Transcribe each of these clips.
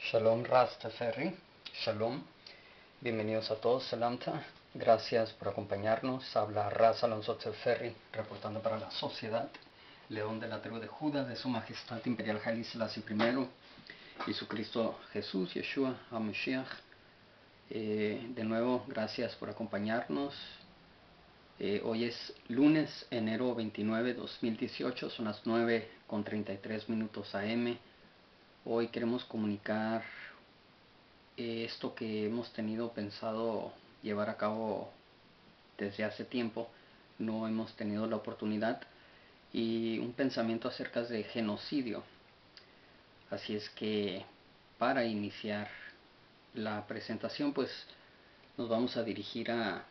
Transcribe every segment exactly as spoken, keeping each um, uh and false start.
Shalom Rastaferri, Shalom, bienvenidos a todos, Salamta, gracias por acompañarnos. Habla Raz Alonso Teferri, reportando para la Sociedad, León de la tribu de Judá, de Su Majestad Imperial Haile Selassie primero, y su Cristo Jesús, Yeshua HaMashiach. Eh, de nuevo, gracias por acompañarnos. Eh, hoy es lunes, enero veintinueve, dos mil dieciocho, son las nueve con treinta y tres minutos A M. Hoy queremos comunicar eh, esto que hemos tenido pensado llevar a cabo desde hace tiempo, no hemos tenido la oportunidad, y un pensamiento acerca de genocidio. Así es que para iniciar la presentación, pues nos vamos a dirigir a,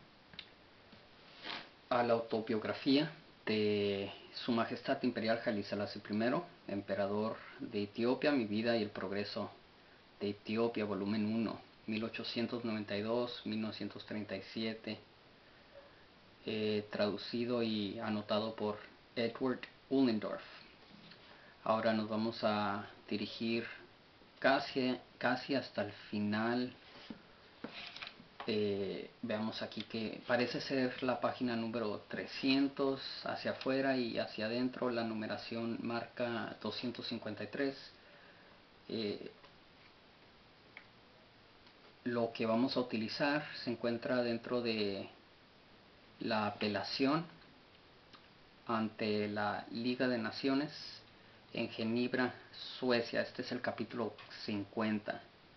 a la autobiografía de Su Majestad Imperial Haile Selassie primero, emperador de Etiopía, mi vida y el progreso de Etiopía, volumen uno, mil ochocientos noventa y dos a mil novecientos treinta y siete, eh, traducido y anotado por Edward Ullendorf. Ahora nos vamos a dirigir casi, casi hasta el final. Eh, veamos aquí que parece ser la página número trescientos hacia afuera, y hacia adentro la numeración marca doscientos cincuenta y tres. Eh, lo que vamos a utilizar se encuentra dentro de la apelación ante la Liga de Naciones en Ginebra, Suecia. Este es el capítulo cincuenta.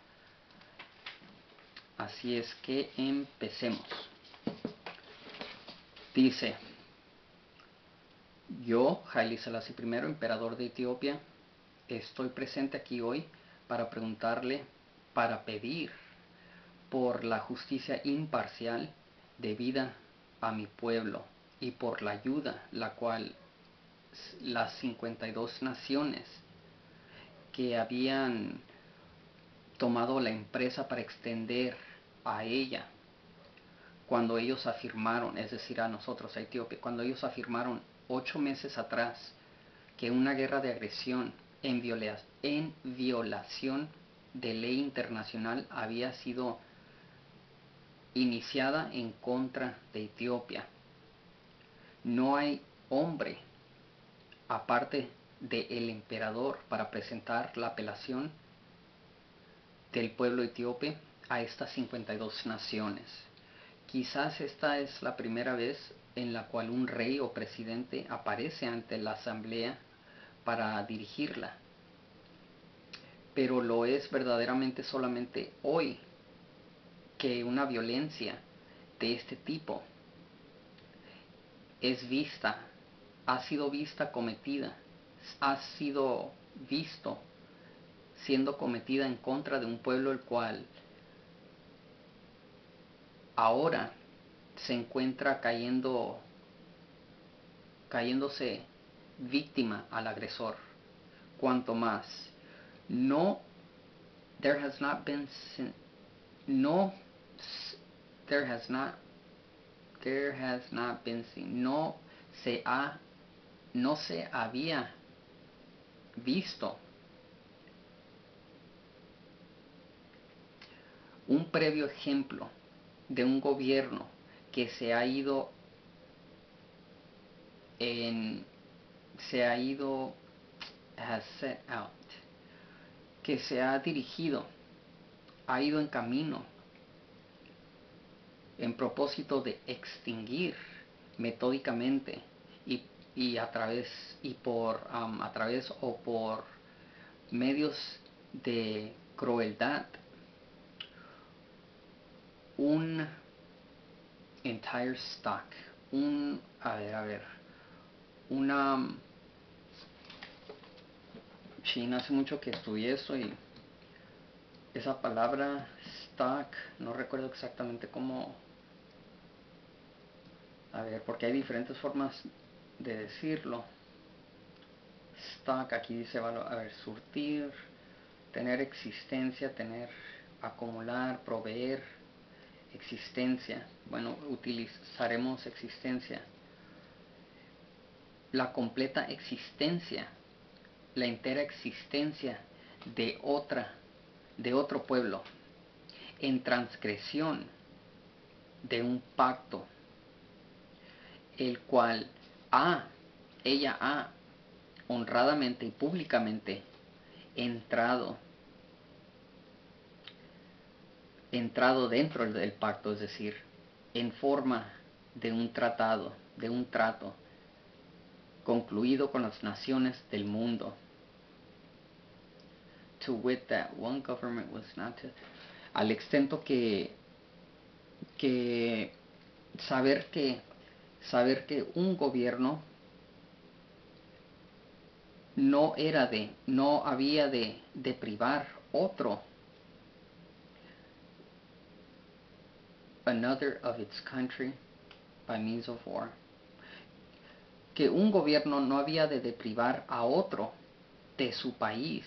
Así es que empecemos. Dice: yo, Haile Selassie primero, emperador de Etiopía, estoy presente aquí hoy para preguntarle, para pedir por la justicia imparcial debida a mi pueblo, y por la ayuda la cual las cincuenta y dos naciones que habían tomado la empresa para extender a ella, cuando ellos afirmaron, es decir, a nosotros, a Etiopía, cuando ellos afirmaron ocho meses atrás que una guerra de agresión en, viola, en violación de ley internacional había sido iniciada en contra de Etiopía. No hay hombre aparte del emperador para presentar la apelación del pueblo etíope a estas cincuenta y dos naciones. Quizás esta es la primera vez en la cual un rey o presidente aparece ante la asamblea para dirigirla, pero lo es verdaderamente solamente hoy que una violencia de este tipo es vista, ha sido vista cometida, ha sido visto siendo cometida en contra de un pueblo el cual ahora se encuentra cayendo, cayéndose víctima al agresor. Cuanto más, no, there has not been, no, there has not, there has not been seen, no se ha, no se había visto un previo ejemplo de un gobierno que se ha ido en, se ha ido, has set out, que se ha dirigido, ha ido en camino en propósito de extinguir metódicamente y, y a través y por um, a través o por medios de crueldad un entire stock, un a ver a ver una China, hace mucho que estudié eso, y esa palabra stock no recuerdo exactamente cómo, a ver, porque hay diferentes formas de decirlo. Stock, aquí dice, a ver, surtir, tener existencia, tener, acumular, proveer, existencia. Bueno, utilizaremos existencia. La completa existencia, la entera existencia de otra de otro pueblo, en transgresión de un pacto, el cual ha, ella ha honradamente y públicamente entrado, entrado dentro del pacto, es decir, en forma de un tratado, de un trato concluido con las naciones del mundo. To wit that one government was not to, al extento que que saber que saber que un gobierno no era de no había de, de privar otro, another of its country by means of war, que un gobierno no había de deprivar a otro de su país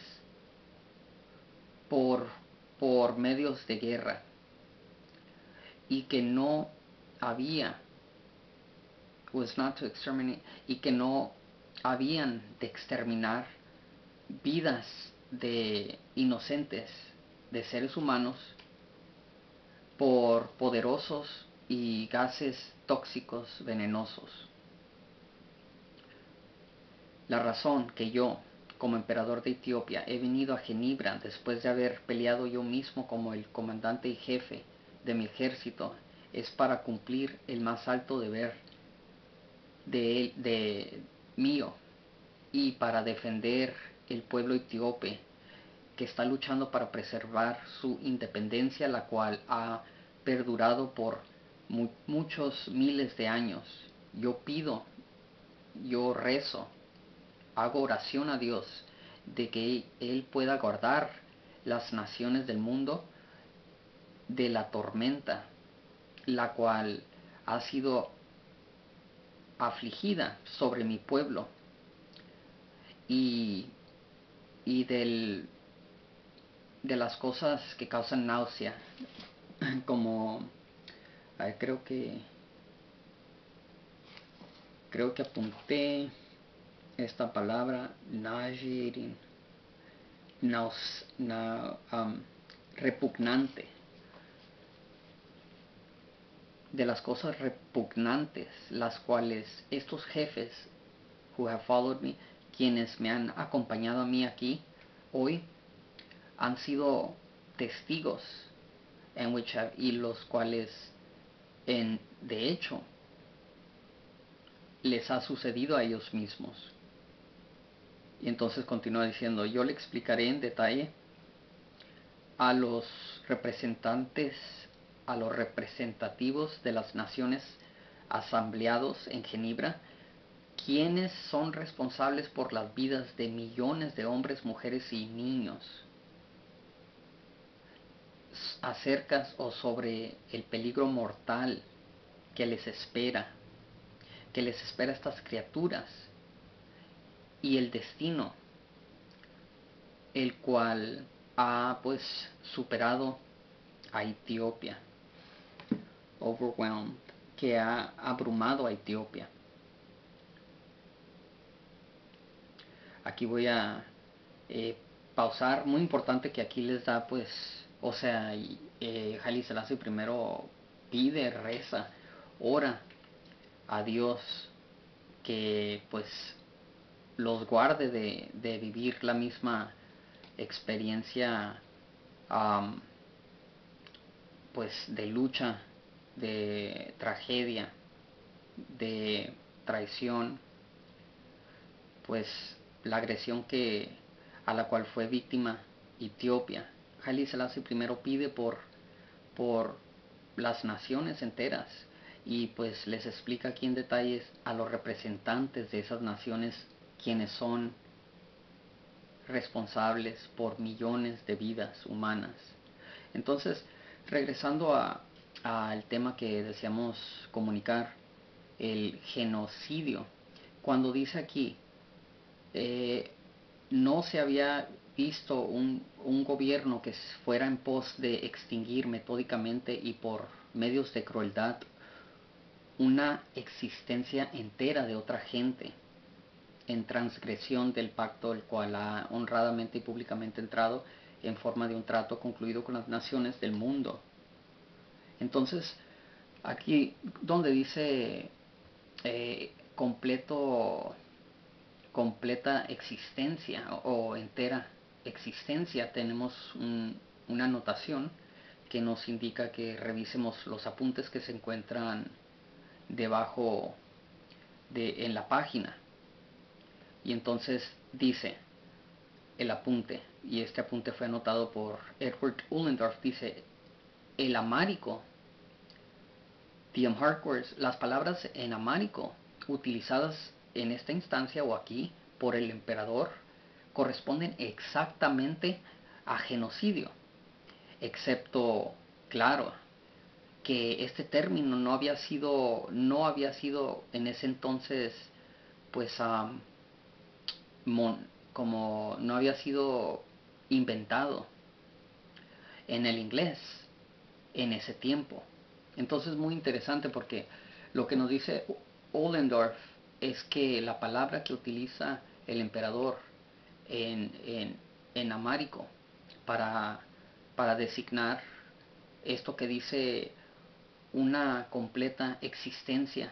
por, por medios de guerra, y que no había was not to exterminate, y que no habían de exterminar vidas de inocentes, de seres humanos, por poderosos y gases tóxicos venenosos. La razón que yo, como emperador de Etiopía, he venido a Ginebra después de haber peleado yo mismo como el comandante y jefe de mi ejército, es para cumplir el más alto deber de, él, de mío, y para defender el pueblo etíope que está luchando para preservar su independencia, la cual ha perdurado por mu muchos miles de años. Yo pido, yo rezo, hago oración a Dios de que Él pueda guardar las naciones del mundo de la tormenta, la cual ha sido afligida sobre mi pueblo, y, y del, de las cosas que causan náusea, como ver, creo que creo que apunté esta palabra, nauseating, naus, na, um, repugnante, de las cosas repugnantes, las cuales estos jefes who have followed me, quienes me han acompañado a mí aquí hoy, han sido testigos, en which have, y los cuales en, de hecho les ha sucedido a ellos mismos. Y entonces continúa diciendo: yo le explicaré en detalle a los representantes, a los representativos de las naciones asambleados en Ginebra, quienes son responsables por las vidas de millones de hombres, mujeres y niños, acerca o sobre el peligro mortal que les espera, que les espera a estas criaturas, y el destino, el cual ha pues superado a Etiopía, overwhelmed, que ha abrumado a Etiopía. Aquí voy a eh, pausar, muy importante que aquí les da pues, o sea, eh, Haile Selassie primero pide, reza, ora a Dios que pues los guarde de, de vivir la misma experiencia um, pues de lucha, de tragedia, de traición, pues la agresión que a la cual fue víctima Etiopía. Haile Selassie primero pide por, por las naciones enteras, y pues les explica aquí en detalles a los representantes de esas naciones, quienes son responsables por millones de vidas humanas. Entonces, regresando a, al tema que deseamos comunicar, el genocidio, cuando dice aquí, eh, no se había visto un, un gobierno que fuera en pos de extinguir metódicamente y por medios de crueldad una existencia entera de otra gente, en transgresión del pacto el cual ha honradamente y públicamente entrado, en forma de un trato concluido con las naciones del mundo. Entonces, aquí donde dice eh, completo, completa existencia o, o entera existencia, tenemos un, una anotación que nos indica que revisemos los apuntes que se encuentran debajo de en la página. Y entonces dice el apunte, y este apunte fue anotado por Edward Ullendorf, dice: el amárico, the Amharic words, las palabras en amárico utilizadas en esta instancia o aquí por el emperador corresponden exactamente a genocidio, excepto, claro, que este término no había sido no había sido en ese entonces, pues um, mon, como no había sido inventado en el inglés en ese tiempo. Entonces es muy interesante porque lo que nos dice Ollendorf es que la palabra que utiliza el emperador en, en, en amárico para, para designar esto que dice una completa existencia,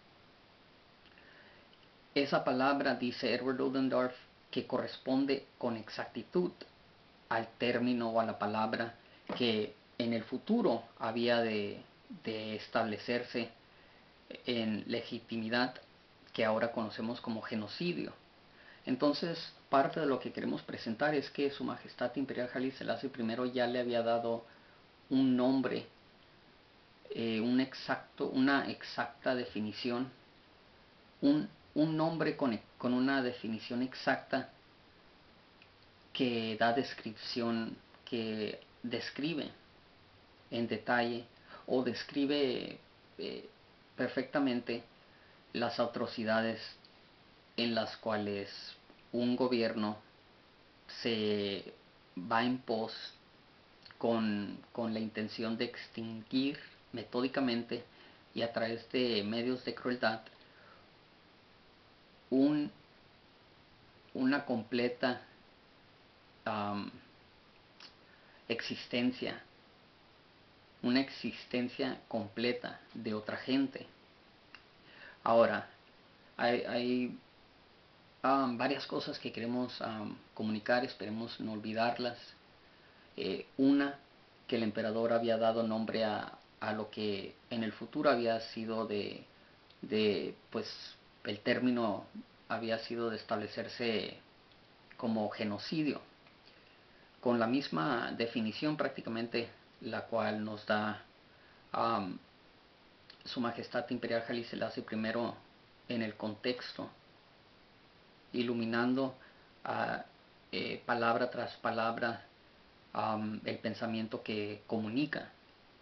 esa palabra, dice Edward Ollendorf, que corresponde con exactitud al término o a la palabra que en el futuro había de, de establecerse en legitimidad, que ahora conocemos como genocidio. Entonces, parte de lo que queremos presentar es que Su Majestad Imperial Haile Selassie primero ya le había dado un nombre, eh, un exacto, una exacta definición, un, un nombre con, con una definición exacta que da descripción, que describe en detalle o describe eh, perfectamente las atrocidades en las cuales un gobierno se va en pos con, con la intención de extinguir metódicamente y a través de medios de crueldad un, una completa um, existencia, una existencia completa de otra gente. Ahora, hay, hay um, varias cosas que queremos um, comunicar, esperemos no olvidarlas. Eh, una, que el emperador había dado nombre a, a lo que en el futuro había sido de, de, pues, el término había sido de establecerse como genocidio, con la misma definición prácticamente la cual nos da um, Su Majestad Imperial Haile Selassie primero en el contexto, iluminando uh, eh, palabra tras palabra um, el pensamiento que comunica.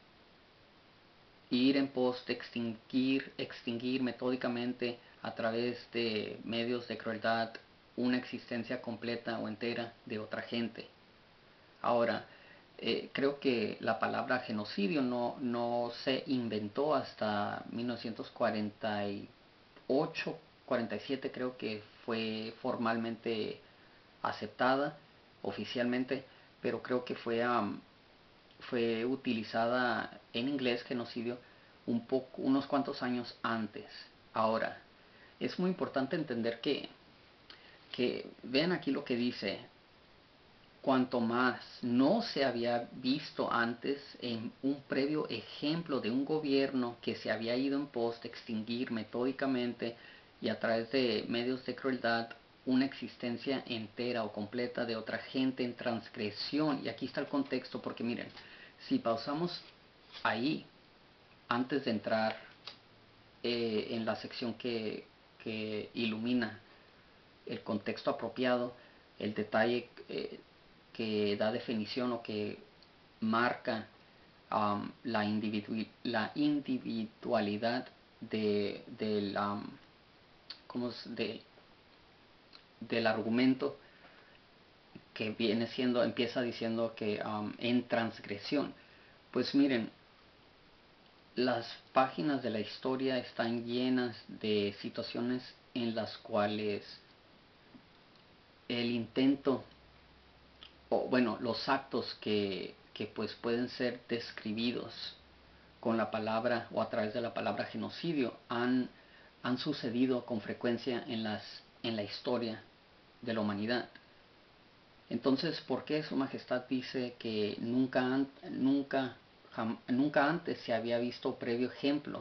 Ir en pos de extinguir, extinguir metódicamente a través de medios de crueldad una existencia completa o entera de otra gente. Ahora, eh, creo que la palabra genocidio no, no se inventó hasta mil novecientos cuarenta y ocho, cuarenta y siete, creo que fue formalmente aceptada oficialmente, pero creo que fue, um, fue utilizada en inglés, genocidio, un poco, unos cuantos años antes. Ahora, es muy importante entender que, que vean aquí lo que dice: cuanto más no se había visto antes en un previo ejemplo de un gobierno que se había ido en pos de extinguir metódicamente y a través de medios de crueldad una existencia entera o completa de otra gente en transgresión. Y aquí está el contexto, porque miren, si pausamos ahí antes de entrar eh, en la sección que, que ilumina el contexto apropiado, el detalle eh, que da definición o que marca um, la, individu la individualidad de, del, um, ¿cómo es? de, del argumento, que viene siendo, empieza diciendo que um, en transgresión. Pues miren, las páginas de la historia están llenas de situaciones en las cuales el intento o bueno, los actos que, que pues pueden ser describidos con la palabra o a través de la palabra genocidio han, han sucedido con frecuencia en, las, en la historia de la humanidad. Entonces, ¿por qué Su Majestad dice que nunca, nunca, jam, nunca antes se había visto previo ejemplo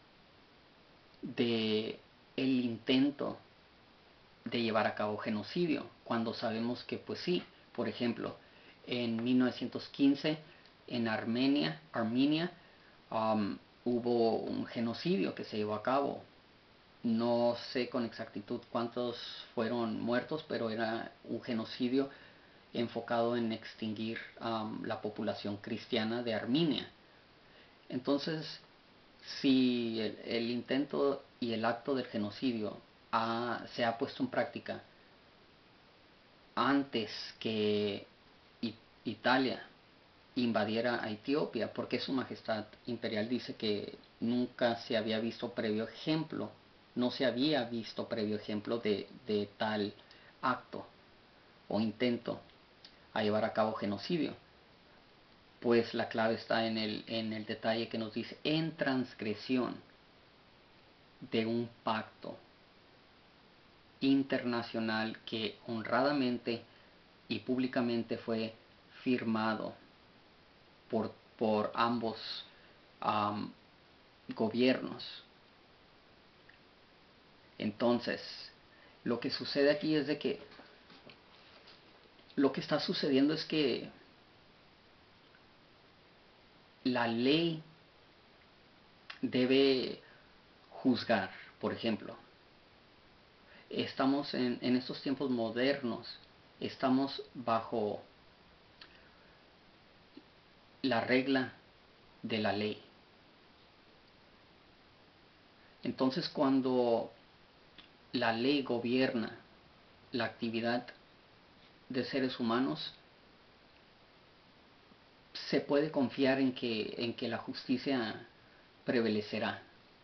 de el intento de llevar a cabo genocidio, cuando sabemos que pues sí, por ejemplo, en mil novecientos quince en Armenia, Armenia um, hubo un genocidio que se llevó a cabo. No sé con exactitud cuántos fueron muertos, pero era un genocidio enfocado en extinguir um, la población cristiana de Armenia. Entonces, si el, el intento y el acto del genocidio ha, se ha puesto en práctica antes que Italia invadiera a Etiopía, porque Su Majestad Imperial dice que nunca se había visto previo ejemplo, no se había visto previo ejemplo de, de tal acto o intento a llevar a cabo genocidio. Pues la clave está en el, en el detalle que nos dice en transgresión de un pacto internacional que honradamente y públicamente fue firmado por, por ambos um, gobiernos. Entonces, lo que sucede aquí es de que lo que está sucediendo es que la ley debe juzgar. Por ejemplo, estamos en, en estos tiempos modernos, estamos bajo la regla de la ley. Entonces, cuando la ley gobierna la actividad de seres humanos, se puede confiar en que, en que la justicia prevalecerá.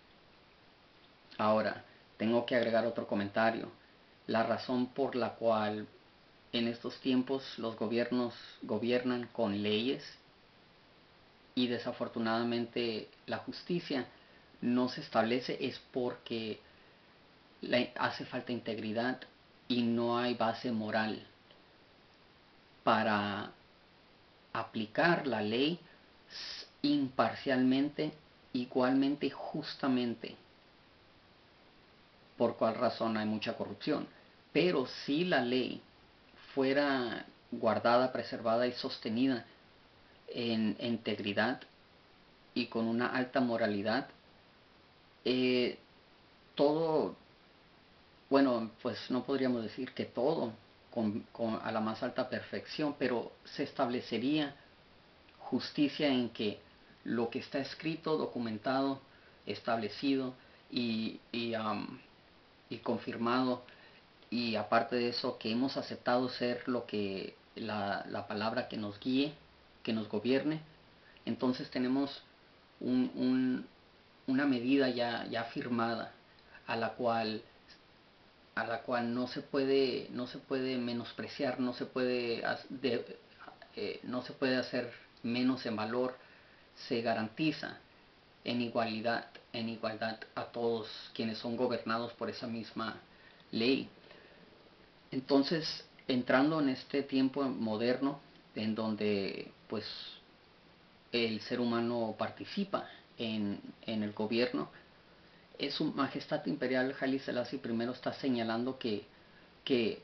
Ahora, tengo que agregar otro comentario. La razón por la cual en estos tiempos los gobiernos gobiernan con leyes y desafortunadamente la justicia no se establece es porque le hace falta integridad y no hay base moral para aplicar la ley imparcialmente, igualmente, justamente. Por cuál razón hay mucha corrupción. Pero si la ley fuera guardada, preservada y sostenida en integridad y con una alta moralidad, eh, todo, bueno, pues no podríamos decir que todo con, con, a la más alta perfección, pero se establecería justicia en que lo que está escrito, documentado, establecido y, y, um, y confirmado, y aparte de eso que hemos aceptado ser lo que la, la palabra que nos guíe, que nos gobierne, entonces tenemos un, un, una medida ya, ya firmada a la cual a la cual no se puede no se puede menospreciar, no se puede de, eh, no se puede hacer menos en valor. Se garantiza en igualdad en igualdad a todos quienes son gobernados por esa misma ley. Entonces, entrando en este tiempo moderno en donde pues el ser humano participa en, en el gobierno, es Su Majestad Imperial Haile Selassie primero está señalando que, que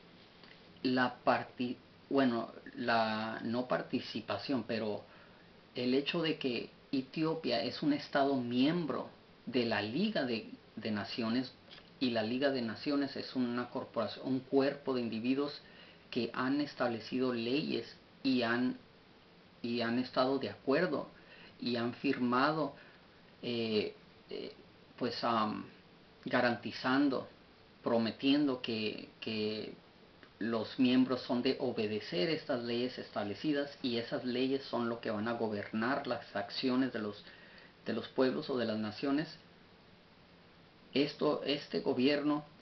la parti bueno, la no participación, pero el hecho de que Etiopía es un estado miembro de la Liga de, de Naciones, y la Liga de Naciones es una corporación, un cuerpo de individuos que han establecido leyes y han, y han estado de acuerdo y han firmado eh, eh, pues um, garantizando, prometiendo que, que los miembros son de obedecer estas leyes establecidas, y esas leyes son lo que van a gobernar las acciones de los, de los pueblos o de las naciones. Esto, este gobierno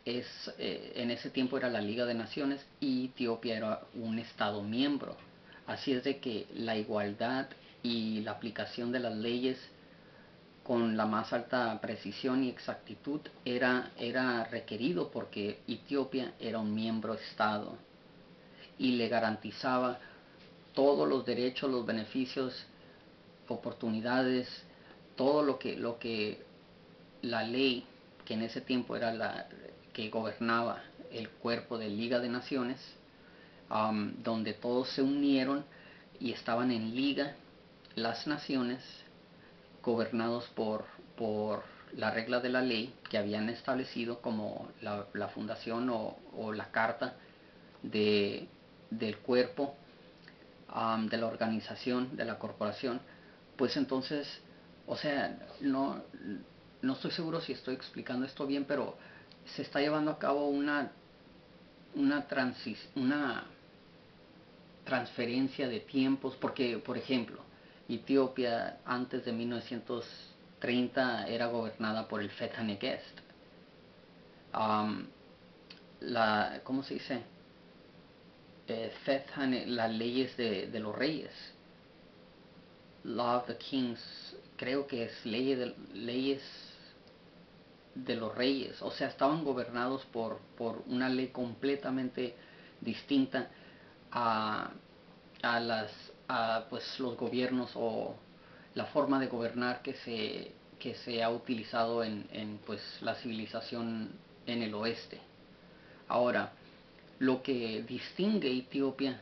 es, eh, en ese tiempo era la Liga de Naciones y Etiopía era un estado miembro. Así es de que la igualdad y la aplicación de las leyes con la más alta precisión y exactitud era, era requerido porque Etiopía era un miembro estado y le garantizaba todos los derechos, los beneficios, oportunidades, todo lo que, lo que la ley, que en ese tiempo era la que gobernaba el cuerpo de Liga de Naciones, um, donde todos se unieron y estaban en liga las naciones gobernados por, por la regla de la ley que habían establecido como la, la fundación o, o la carta de, del cuerpo, um, de la organización, de la corporación. Pues entonces, o sea, no, no estoy seguro si estoy explicando esto bien, pero se está llevando a cabo una, una, transis, una transferencia de tiempos, porque, por ejemplo, Etiopía antes de mil novecientos treinta era gobernada por el Fetha Negest. Um, la, ¿Cómo se dice? Eh, Fetha, las leyes de, de los reyes. Law of the Kings, creo que es ley de, leyes de los reyes, o sea, estaban gobernados por, por una ley completamente distinta a, a, las, a pues, los gobiernos o la forma de gobernar que se, que se ha utilizado en, en pues, la civilización en el oeste. Ahora, lo que distingue Etiopía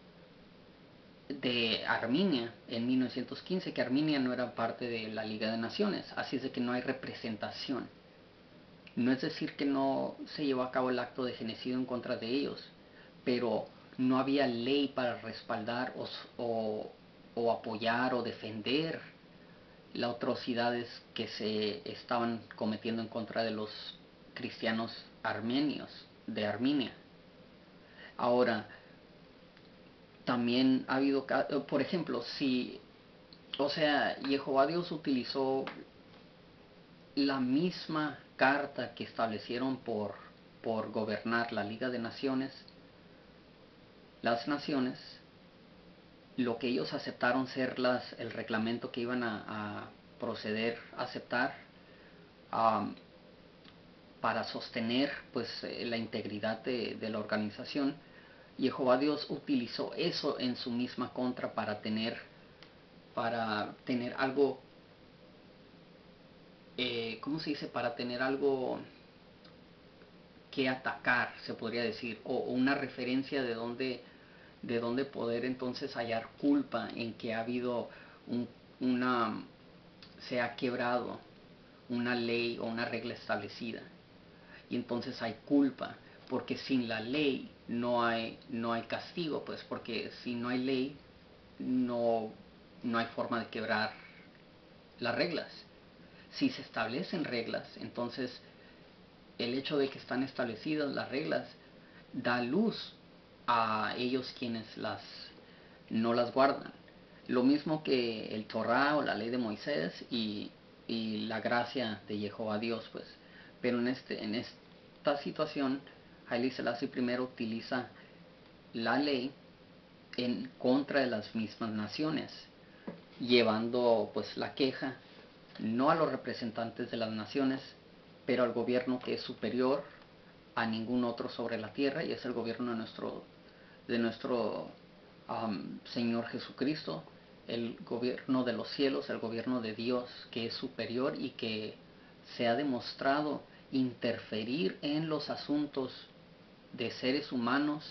de Armenia en mil novecientos quince, que Armenia no era parte de la Liga de Naciones, así es de que no hay representación. No es decir que no se llevó a cabo el acto de genocidio en contra de ellos, pero no había ley para respaldar o, o, o apoyar o defender las atrocidades que se estaban cometiendo en contra de los cristianos armenios de Armenia. Ahora, también ha habido, por ejemplo, si, o sea, Jehová Dios utilizó la misma carta que establecieron por, por gobernar la Liga de Naciones, las naciones, lo que ellos aceptaron ser las, el reglamento que iban a, a proceder a aceptar um, para sostener pues eh, la integridad de, de la organización. Jehová Dios utilizó eso en su misma contra para tener para tener algo, eh, ¿cómo se dice? Para tener algo que atacar, se podría decir, o, o una referencia de dónde, de dónde poder entonces hallar culpa en que ha habido un, una, se ha quebrado una ley o una regla establecida. Y entonces hay culpa, porque sin la ley no hay, no hay castigo, pues porque si no hay ley, no, no hay forma de quebrar las reglas. Si se establecen reglas, entonces el hecho de que están establecidas las reglas da luz a ellos quienes las no las guardan. Lo mismo que el Torah o la ley de Moisés y, y la gracia de Jehová Dios, pues. Pero en, este, en esta situación, Haile Selassie primero utiliza la ley en contra de las mismas naciones, llevando pues la queja no a los representantes de las naciones, pero al gobierno que es superior a ningún otro sobre la tierra, y es el gobierno de nuestro, de nuestro um, Señor Jesucristo, el gobierno de los cielos, el gobierno de Dios, que es superior y que se ha demostrado interferir en los asuntos de seres humanos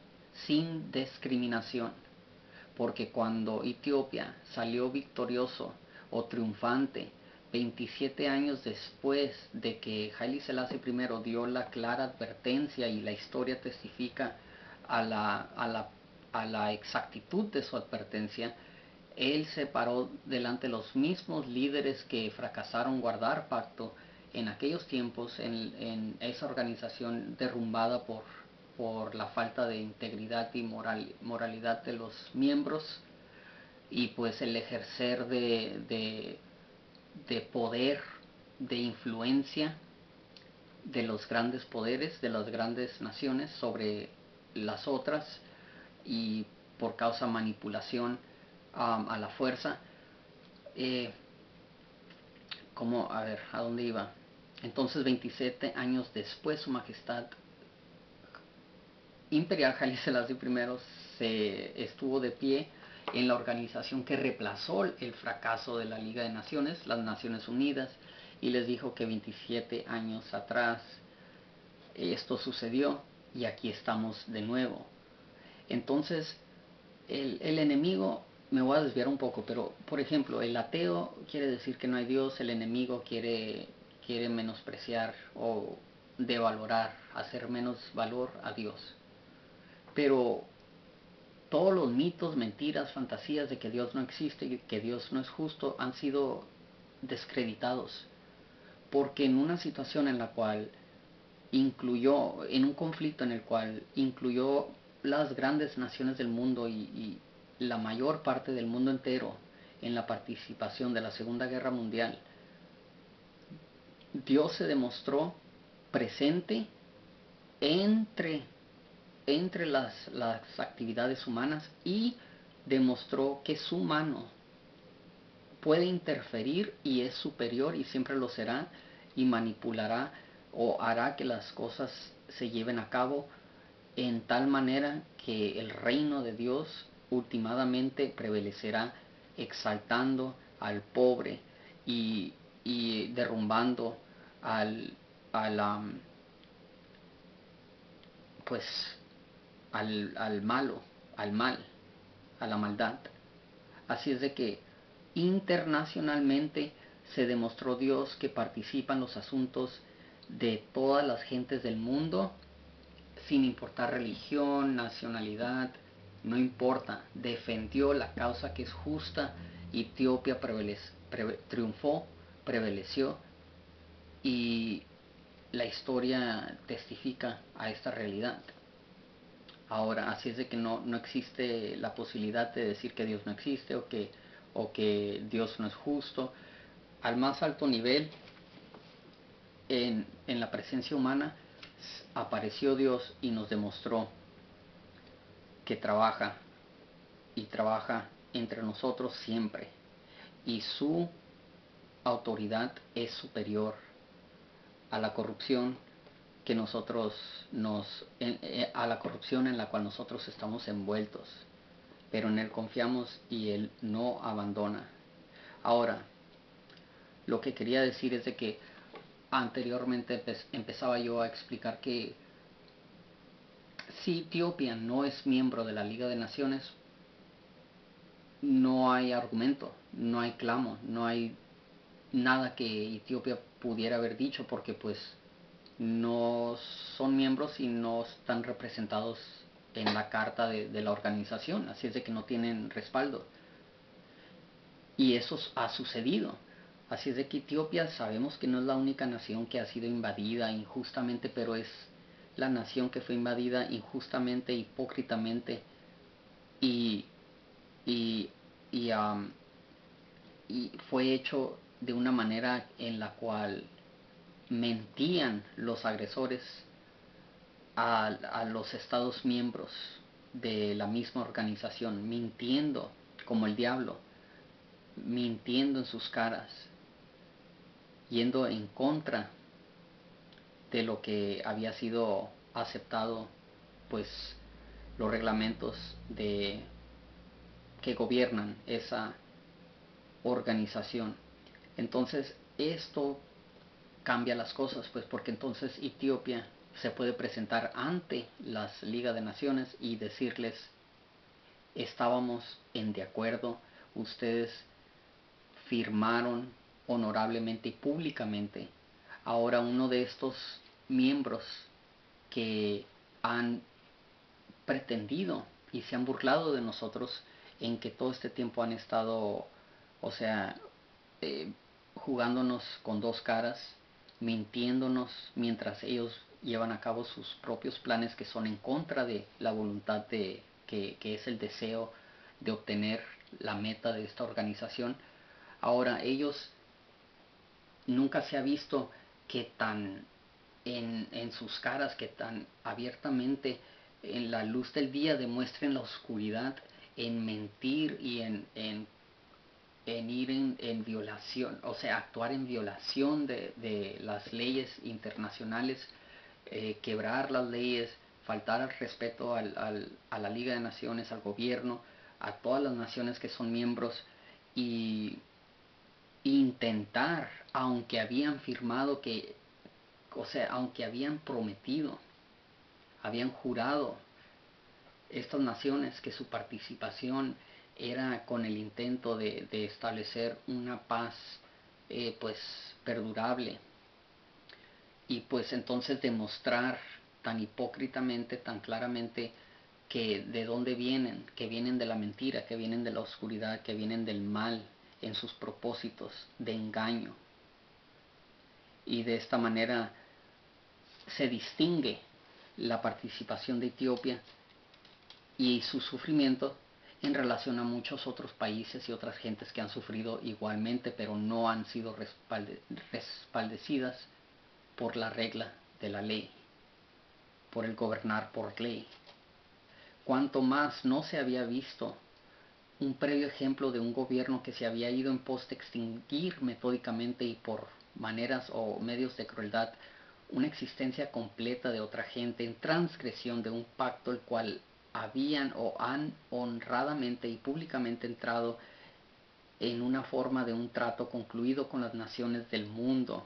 sin discriminación. Porque cuando Etiopía salió victorioso o triunfante veintisiete años después de que Haile Selassie primero dio la clara advertencia, y la historia testifica a la, a la, a la exactitud de su advertencia, él se paró delante de los mismos líderes que fracasaron guardar pacto en aquellos tiempos, en, en esa organización derrumbada por, por la falta de integridad y moral, moralidad de los miembros, y pues el ejercer de, de, de poder, de influencia de los grandes poderes, de las grandes naciones sobre las otras, y por causa manipulación um, a la fuerza. Eh, como, a ver, ¿a dónde iba? Entonces, veintisiete años después, Su Majestad Imperial Haile Selassie I se estuvo de pie en la organización que reemplazó el fracaso de la Liga de Naciones, las Naciones Unidas, y les dijo que veintisiete años atrás esto sucedió y aquí estamos de nuevo. Entonces, el, el enemigo, me voy a desviar un poco, pero por ejemplo, el ateo quiere decir que no hay Dios, el enemigo quiere, quiere menospreciar o devalorar, hacer menos valor a Dios. Pero todos los mitos, mentiras, fantasías de que Dios no existe y que Dios no es justo han sido descreditados. Porque en una situación en la cual incluyó, en un conflicto en el cual incluyó las grandes naciones del mundo y, y la mayor parte del mundo entero en la participación de la Segunda Guerra Mundial, Dios se demostró presente entre, entre las, las actividades humanas y demostró que su mano puede interferir y es superior y siempre lo será y manipulará o hará que las cosas se lleven a cabo en tal manera que el reino de Dios últimamente prevalecerá, exaltando al pobre y, y derrumbando al, al um, pues al, al malo, al mal, a la maldad. Así es de que internacionalmente se demostró Dios que participa en los asuntos de todas las gentes del mundo, sin importar religión, nacionalidad, no importa, defendió la causa que es justa. Etiopía prevale, pre, triunfó, prevaleció, y la historia testifica a esta realidad. Ahora, así es de que no, no existe la posibilidad de decir que Dios no existe o que, o que Dios no es justo. Al más alto nivel, en, en la presencia humana, apareció Dios y nos demostró que trabaja y trabaja entre nosotros siempre, y su autoridad es superior a la corrupción que nosotros nos a la corrupción en la cual nosotros estamos envueltos, pero en él confiamos y él no abandona. Ahora, lo que quería decir es de que anteriormente empezaba yo a explicar que si Etiopía no es miembro de la Liga de Naciones, no hay argumento, no hay clamo, no hay nada que Etiopía pudiera haber dicho, porque pues no son miembros y no están representados en la carta de, de la organización, así es de que no tienen respaldo. Y eso ha sucedido. Así es de que Etiopía, sabemos que no es la única nación que ha sido invadida injustamente, pero es la nación que fue invadida injustamente, hipócritamente, y, y, y, um, y fue hecho de una manera en la cual mentían los agresores a, a los estados miembros de la misma organización, mintiendo como el diablo, mintiendo en sus caras, yendo en contra de lo que había sido aceptado, pues los reglamentos de que gobiernan esa organización. Entonces esto cambia las cosas, pues porque entonces Etiopía se puede presentar ante las Ligas de Naciones y decirles: estábamos en de acuerdo, ustedes firmaron honorablemente y públicamente. Ahora uno de estos miembros que han pretendido y se han burlado de nosotros, en que todo este tiempo han estado, o sea, eh, jugándonos con dos caras, mintiéndonos mientras ellos llevan a cabo sus propios planes que son en contra de la voluntad de que, que es el deseo de obtener la meta de esta organización. Ahora ellos, nunca se ha visto que tan en, en sus caras, que tan abiertamente en la luz del día demuestren la oscuridad, en mentir y en, en, en ir en, en violación, o sea, actuar en violación de, de las leyes internacionales, eh, quebrar las leyes, faltar al respeto al, al, a la Liga de Naciones, al gobierno, a todas las naciones que son miembros, y intentar, aunque habían firmado que, o sea, aunque habían prometido, habían jurado estas naciones que su participación era con el intento de, de establecer una paz eh, pues perdurable, y pues entonces demostrar tan hipócritamente, tan claramente, que de dónde vienen, que vienen de la mentira, que vienen de la oscuridad, que vienen del mal en sus propósitos de engaño. Y de esta manera se distingue la participación de Etiopía y su sufrimiento en relación a muchos otros países y otras gentes que han sufrido igualmente, pero no han sido respalde, respaldecidas por la regla de la ley, por el gobernar por ley. Cuanto más no se había visto un previo ejemplo de un gobierno que se había ido en pos de extinguir metódicamente y por maneras o medios de crueldad una existencia completa de otra gente, en transgresión de un pacto el cual habían o han honradamente y públicamente entrado en una forma de un trato concluido con las naciones del mundo,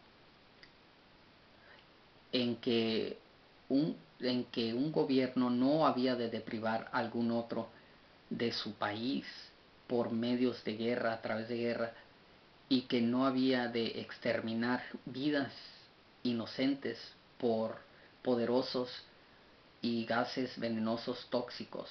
en que un, en que un gobierno no había de deprivar a algún otro de su país por medios de guerra, a través de guerra, y que no había de exterminar vidas inocentes por poderosos y gases venenosos tóxicos.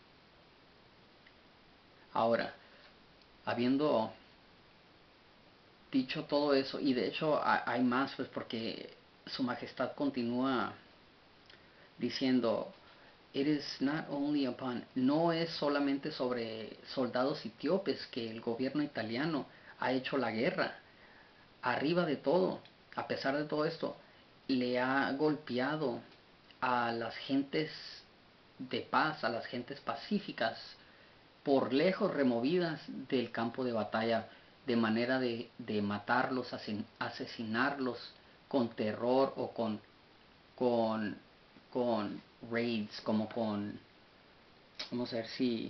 Ahora, habiendo dicho todo eso, y de hecho hay más, pues porque su majestad continúa diciendo, it is not only upon, no es solamente sobre soldados etíopes que el gobierno italiano ha hecho la guerra. Arriba de todo, a pesar de todo esto, le ha golpeado a las gentes de paz, a las gentes pacíficas, por lejos removidas del campo de batalla, de manera de, de matarlos, asesinarlos con terror o con, con, con raids, como con, vamos a ver si,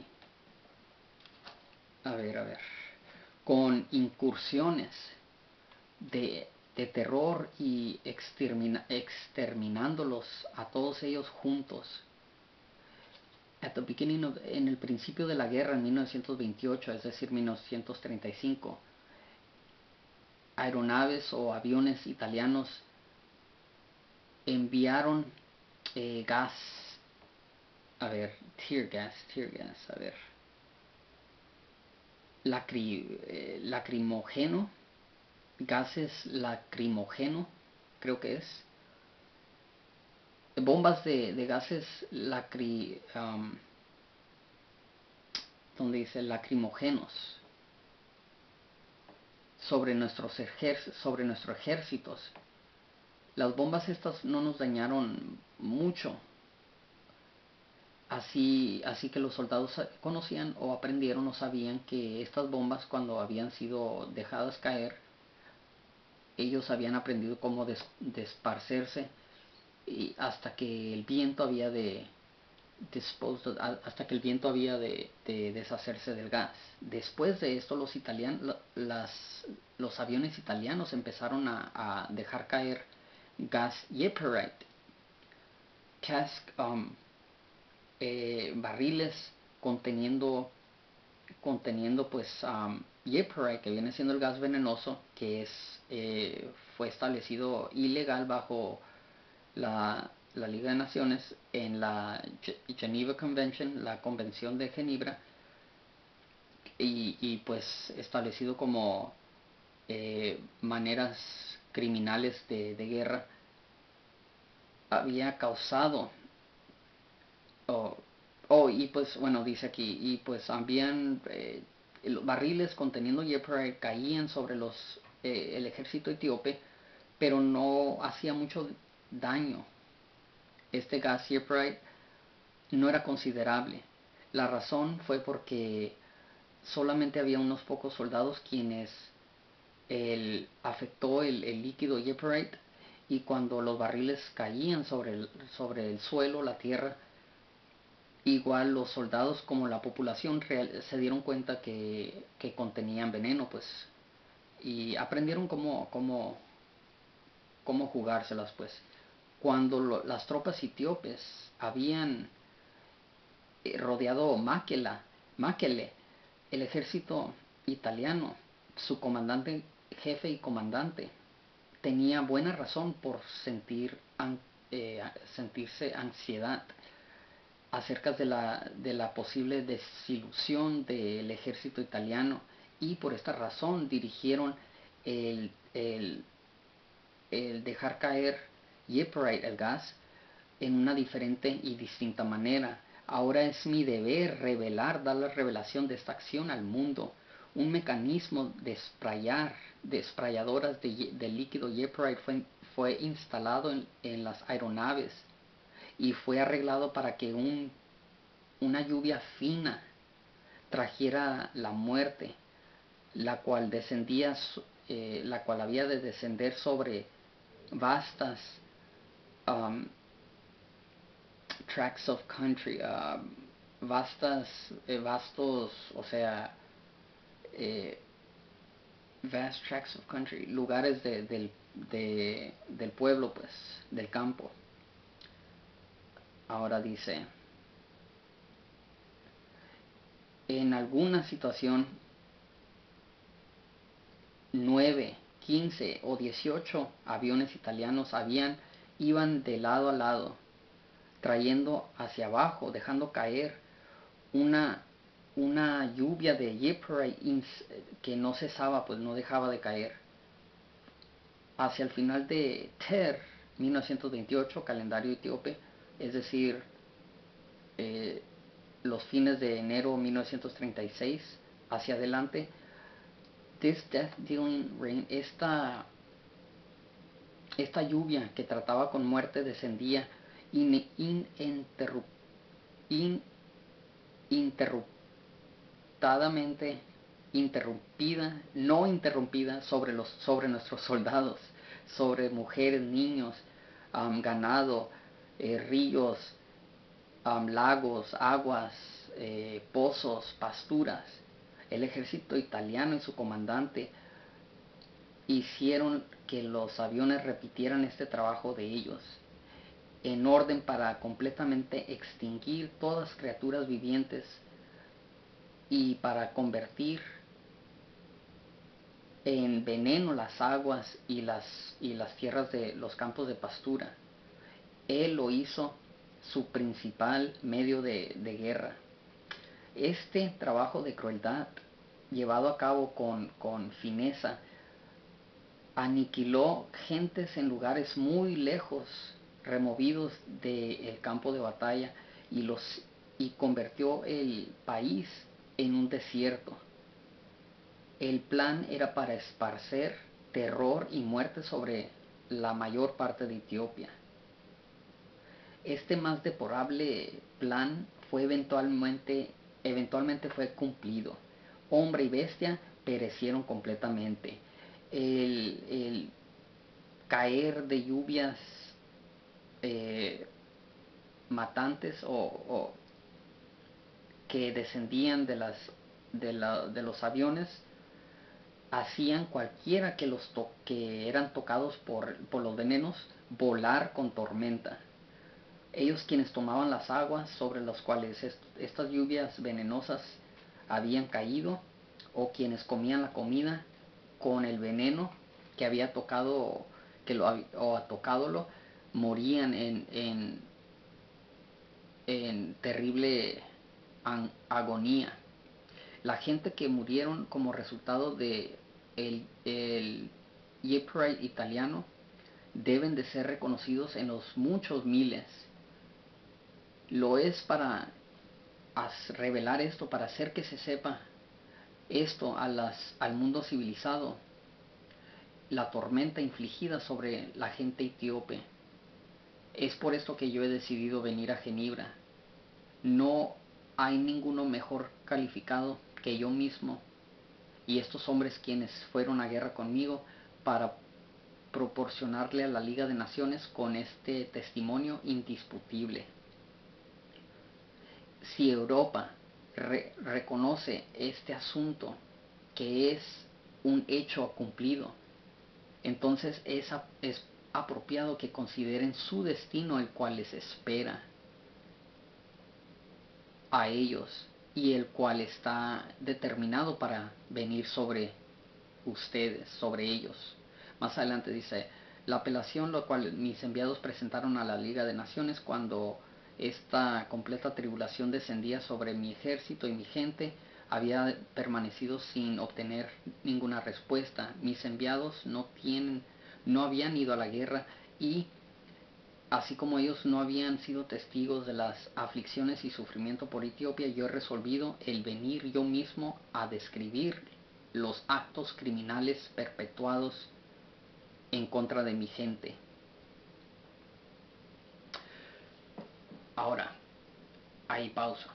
a ver, a ver, con incursiones de, de terror y extermina, exterminándolos a todos ellos juntos. At the beginning of, en el principio de la guerra en mil novecientos veintiocho, es decir, mil novecientos treinta y cinco, aeronaves o aviones italianos enviaron eh, gas, a ver, tear gas, tear gas, a ver, lacri, eh, lacrimógeno, gases lacrimógeno, creo que es, bombas de, de gases lacri, um, donde dice lacrimógenos, sobre nuestros ejércitos, sobre nuestros ejércitos. Las bombas estas no nos dañaron mucho, así, así que los soldados conocían o aprendieron o sabían que estas bombas, cuando habían sido dejadas caer, ellos habían aprendido cómo des, desparcerse, y hasta que el viento había de disposed, hasta que el viento había de, de deshacerse del gas. Después de esto, los italianos, las, los aviones italianos empezaron a, a dejar caer gas Ypirite, cask, um, eh, barriles conteniendo conteniendo pues um, Ypirite, que viene siendo el gas venenoso, que es eh, fue establecido ilegal bajo la, la Liga de Naciones en la Geneva Convention, la Convención de Ginebra, y, y pues establecido como eh, maneras criminales de, de guerra. Había causado oh, oh, y pues bueno, dice aquí, y pues habían eh, barriles conteniendo Ypirite caían sobre los eh, el ejército etíope, pero no hacía mucho daño. Este gas Ypres no era considerable. La razón fue porque solamente había unos pocos soldados quienes el, afectó el, el líquido Ypres, y cuando los barriles caían sobre el, sobre el suelo, la tierra, igual los soldados como la población real se dieron cuenta que, que contenían veneno, pues, y aprendieron cómo, cómo, cómo jugárselas, pues. Cuando lo, las tropas etíopes habían eh, rodeado Makela, Makele, el ejército italiano, su comandante, jefe y comandante, tenía buena razón por sentir, eh, sentirse ansiedad acerca de la, de la posible desilusión del ejército italiano, y por esta razón dirigieron el, el, el dejar caer Ypres, el gas, en una diferente y distinta manera. Ahora es mi deber revelar, dar la revelación de esta acción al mundo. Un mecanismo de sprayar, de sprayadoras de, de líquido Ypres fue, fue instalado en, en las aeronaves y fue arreglado para que un, una lluvia fina trajera la muerte, la cual descendía, eh, la cual había de descender sobre vastas um, tracts of country, uh, vastas, eh, vastos, o sea, eh, vast tracts of country, lugares de, del, de, del pueblo, pues, del campo. Ahora dice, en alguna situación, nueve, quince o dieciocho aviones italianos habían, iban de lado a lado, trayendo hacia abajo, dejando caer una, una lluvia de Ypres que no cesaba, pues no dejaba de caer. Hacia el final de Ter, mil novecientos veintiocho, calendario etíope, es decir, eh, los fines de enero mil novecientos treinta y seis hacia adelante, this death dealing rain, esta, esta lluvia que trataba con muerte descendía in, in, interrup, in, interruptadamente, interrumpida, no interrumpida, sobre, los, sobre nuestros soldados, sobre mujeres, niños, um, ganado, eh, ríos, um, lagos, aguas, eh, pozos, pasturas. El ejército italiano y su comandante hicieron que los aviones repitieran este trabajo de ellos, en orden para completamente extinguir todas las criaturas vivientes y para convertir en veneno las aguas y las, y las tierras de los campos de pastura. Él lo hizo su principal medio de, de guerra. Este trabajo de crueldad, llevado a cabo con, con fineza, aniquiló gentes en lugares muy lejos, removidos del campo de batalla, y, los, y convirtió el país en un desierto. El plan era para esparcer terror y muerte sobre la mayor parte de Etiopía. Este más deplorable plan fue eventualmente, eventualmente fue cumplido. Hombre y bestia perecieron completamente. El, el caer de lluvias eh, matantes o, o que descendían de, las, de, la, de los aviones hacían cualquiera que, los to que eran tocados por, por los venenos volar con tormenta. Ellos quienes tomaban las aguas sobre las cuales est estas lluvias venenosas habían caído, o quienes comían la comida con el veneno que había tocado, que lo, o tocadolo, morían en, en, en terrible agonía. La gente que murieron como resultado de el, el Ypres italiano deben de ser reconocidos en los muchos miles. Lo es para revelar esto, para hacer que se sepa esto a las, al mundo civilizado, la tormenta infligida sobre la gente etíope. Es por esto que yo he decidido venir a Ginebra. No hay ninguno mejor calificado que yo mismo y estos hombres quienes fueron a guerra conmigo para proporcionarle a la Liga de Naciones con este testimonio indisputible. Si Europa re reconoce este asunto que es un hecho cumplido, entonces es, es apropiado que consideren su destino, el cual les espera a ellos y el cual está determinado para venir sobre ustedes, sobre ellos. Más adelante dice, la apelación la cual mis enviados presentaron a la Liga de Naciones cuando esta completa tribulación descendía sobre mi ejército y mi gente, había permanecido sin obtener ninguna respuesta. Mis enviados no tienen, no habían ido a la guerra y así como ellos no habían sido testigos de las aflicciones y sufrimiento por Etiopía, yo he resolvido el venir yo mismo a describir los actos criminales perpetuados en contra de mi gente. Ahora, ahí pausa.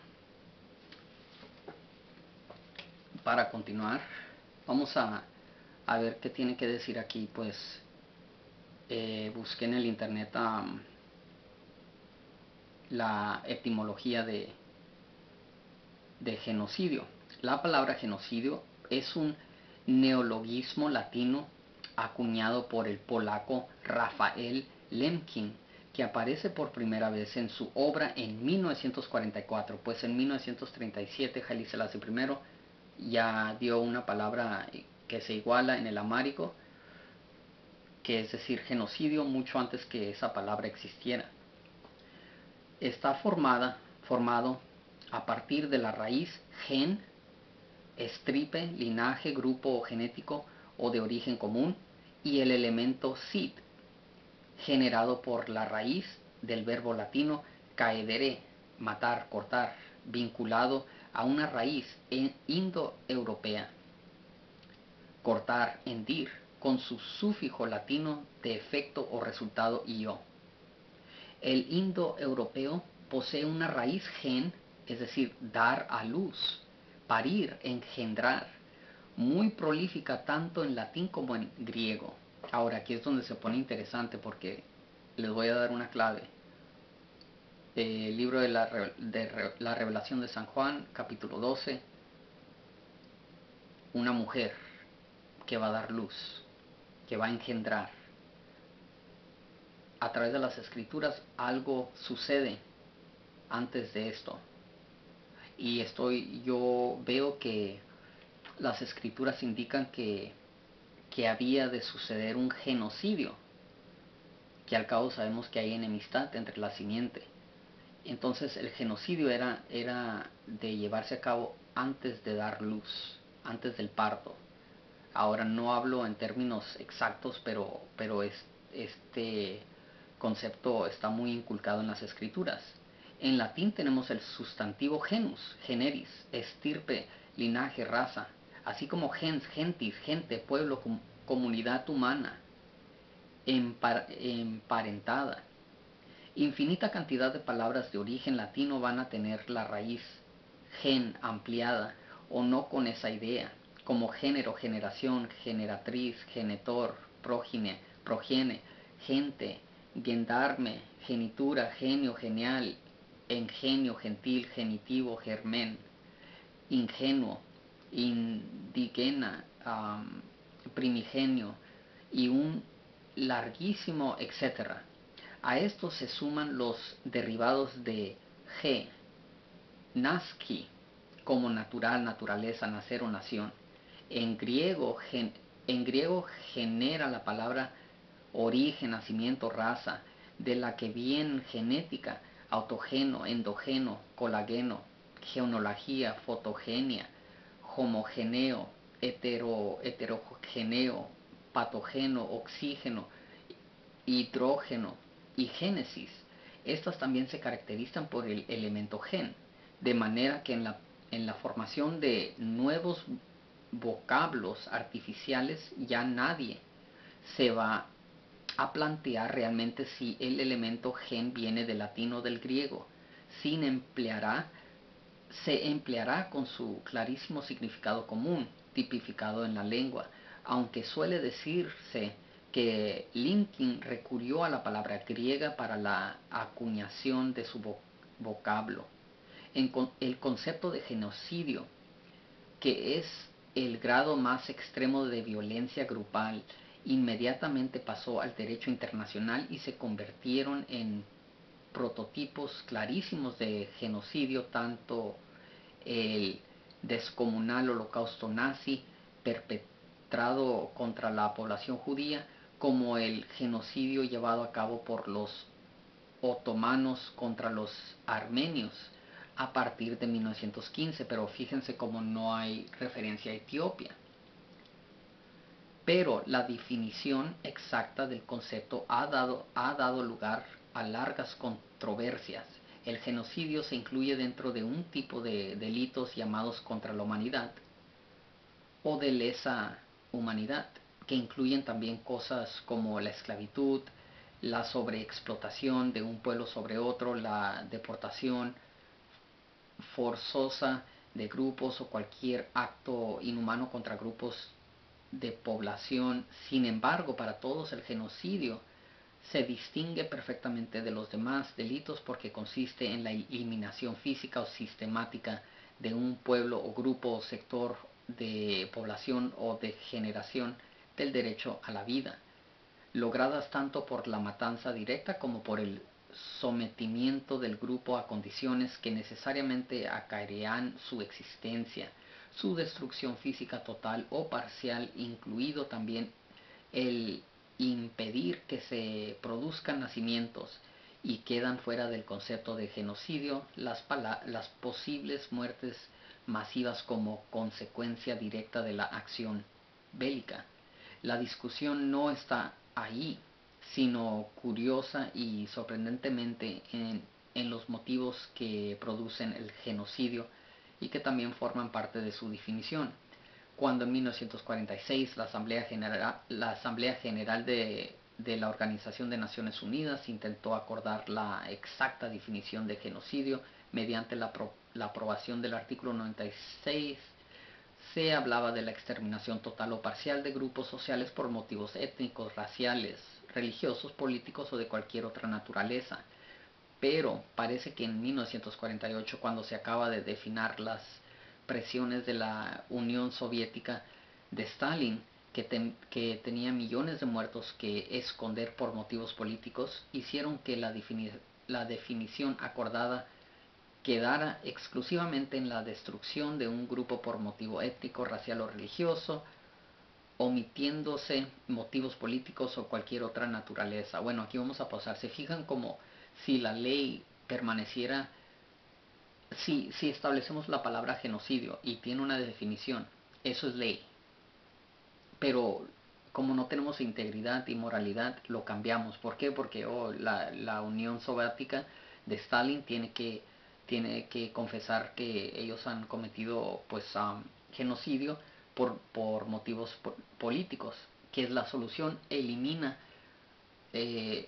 Para continuar, vamos a, a ver qué tiene que decir aquí. Pues eh, busqué en el internet um, la etimología de, de genocidio. La palabra genocidio es un neologismo latino acuñado por el polaco Rafael Lemkin, que aparece por primera vez en su obra en mil novecientos cuarenta y cuatro, pues en mil novecientos treinta y siete Haile Selassie primero ya dio una palabra que se iguala en el amárico, que es decir genocidio, mucho antes que esa palabra existiera. Está formada, formado a partir de la raíz gen, estripe, linaje, grupo genético o de origen común, y el elemento sid, generado por la raíz del verbo latino caedere, matar, cortar, vinculado a una raíz indoeuropea, cortar, hendir, con su sufijo latino de efecto o resultado io. El indoeuropeo posee una raíz gen, es decir, dar a luz, parir, engendrar, muy prolífica tanto en latín como en griego. Ahora aquí es donde se pone interesante porque les voy a dar una clave. El libro de la, de la Revelación de San Juan, capítulo doce, una mujer que va a dar luz, que va a engendrar. A través de las escrituras algo sucede antes de esto. Y estoy, yo veo que las escrituras indican que, que había de suceder un genocidio, que al cabo sabemos que hay enemistad entre la simiente. Entonces el genocidio era, era de llevarse a cabo antes de dar luz, antes del parto. Ahora no hablo en términos exactos, pero, pero es, este concepto está muy inculcado en las escrituras. En latín tenemos el sustantivo genus, generis, estirpe, linaje, raza, así como gens, gentis, gente, pueblo, com comunidad humana, empar emparentada. Infinita cantidad de palabras de origen latino van a tener la raíz gen ampliada o no con esa idea, como género, generación, generatriz, genetor, progine, progene, gente, gendarme, genitura, genio, genial, engenio, gentil, genitivo, germen, ingenuo, indigena, um, primigenio y un larguísimo etcétera. A esto se suman los derivados de ge, naski, como natural, naturaleza, nacer o nación. En griego, gen, en griego genera la palabra origen, nacimiento, raza, de la que viene genética, autogeno, endogeno, colageno, genealogía, fotogenia, homogeneo, hetero, heterogeneo, patogeno, oxígeno, hidrógeno y génesis. Estas también se caracterizan por el elemento gen, de manera que en la, en la formación de nuevos vocablos artificiales ya nadie se va a plantear realmente si el elemento gen viene del latino o del griego. Sin empleará, se empleará con su clarísimo significado común, tipificado en la lengua, aunque suele decirse que Lincoln recurrió a la palabra griega para la acuñación de su vocablo. En el concepto de genocidio, que es el grado más extremo de violencia grupal, inmediatamente pasó al derecho internacional y se convirtieron en prototipos clarísimos de genocidio, tanto el descomunal holocausto nazi perpetrado contra la población judía como el genocidio llevado a cabo por los otomanos contra los armenios a partir de mil novecientos quince, pero fíjense cómo no hay referencia a Etiopía. Pero la definición exacta del concepto ha dado, ha dado lugar a largas controversias. El genocidio se incluye dentro de un tipo de delitos llamados contra la humanidad o de lesa humanidad, que incluyen también cosas como la esclavitud, la sobreexplotación de un pueblo sobre otro, la deportación forzosa de grupos o cualquier acto inhumano contra grupos de población. Sin embargo, para todos el genocidio se distingue perfectamente de los demás delitos porque consiste en la eliminación física o sistemática de un pueblo o grupo o sector de población o de generación del derecho a la vida, logradas tanto por la matanza directa como por el sometimiento del grupo a condiciones que necesariamente acarrean su existencia, su destrucción física total o parcial, incluido también el impedir que se produzcan nacimientos, y quedan fuera del concepto de genocidio las, las posibles muertes masivas como consecuencia directa de la acción bélica. La discusión no está ahí, sino curiosa y sorprendentemente en, en los motivos que producen el genocidio y que también forman parte de su definición. Cuando en mil novecientos cuarenta y seis la Asamblea General, la Asamblea General de, de la Organización de Naciones Unidas intentó acordar la exacta definición de genocidio mediante la, pro, la aprobación del artículo noventa y seis, se hablaba de la exterminación total o parcial de grupos sociales por motivos étnicos, raciales, religiosos, políticos o de cualquier otra naturaleza. Pero parece que en mil novecientos cuarenta y ocho, cuando se acaba de definir las presiones de la Unión Soviética de Stalin, que, ten, que tenía millones de muertos que esconder por motivos políticos, hicieron que la, defini la definición acordada quedara exclusivamente en la destrucción de un grupo por motivo étnico, racial o religioso, omitiéndose motivos políticos o cualquier otra naturaleza. Bueno, aquí vamos a pausar. Se fijan como si la ley permaneciera, si, si establecemos la palabra genocidio y tiene una definición, eso es ley. Pero como no tenemos integridad y moralidad, lo cambiamos. ¿Por qué? Porque oh, la, la Unión Soviética de Stalin tiene que, tiene que confesar que ellos han cometido pues um, genocidio por, por motivos po políticos. ¿Qué es la solución? Elimina eh,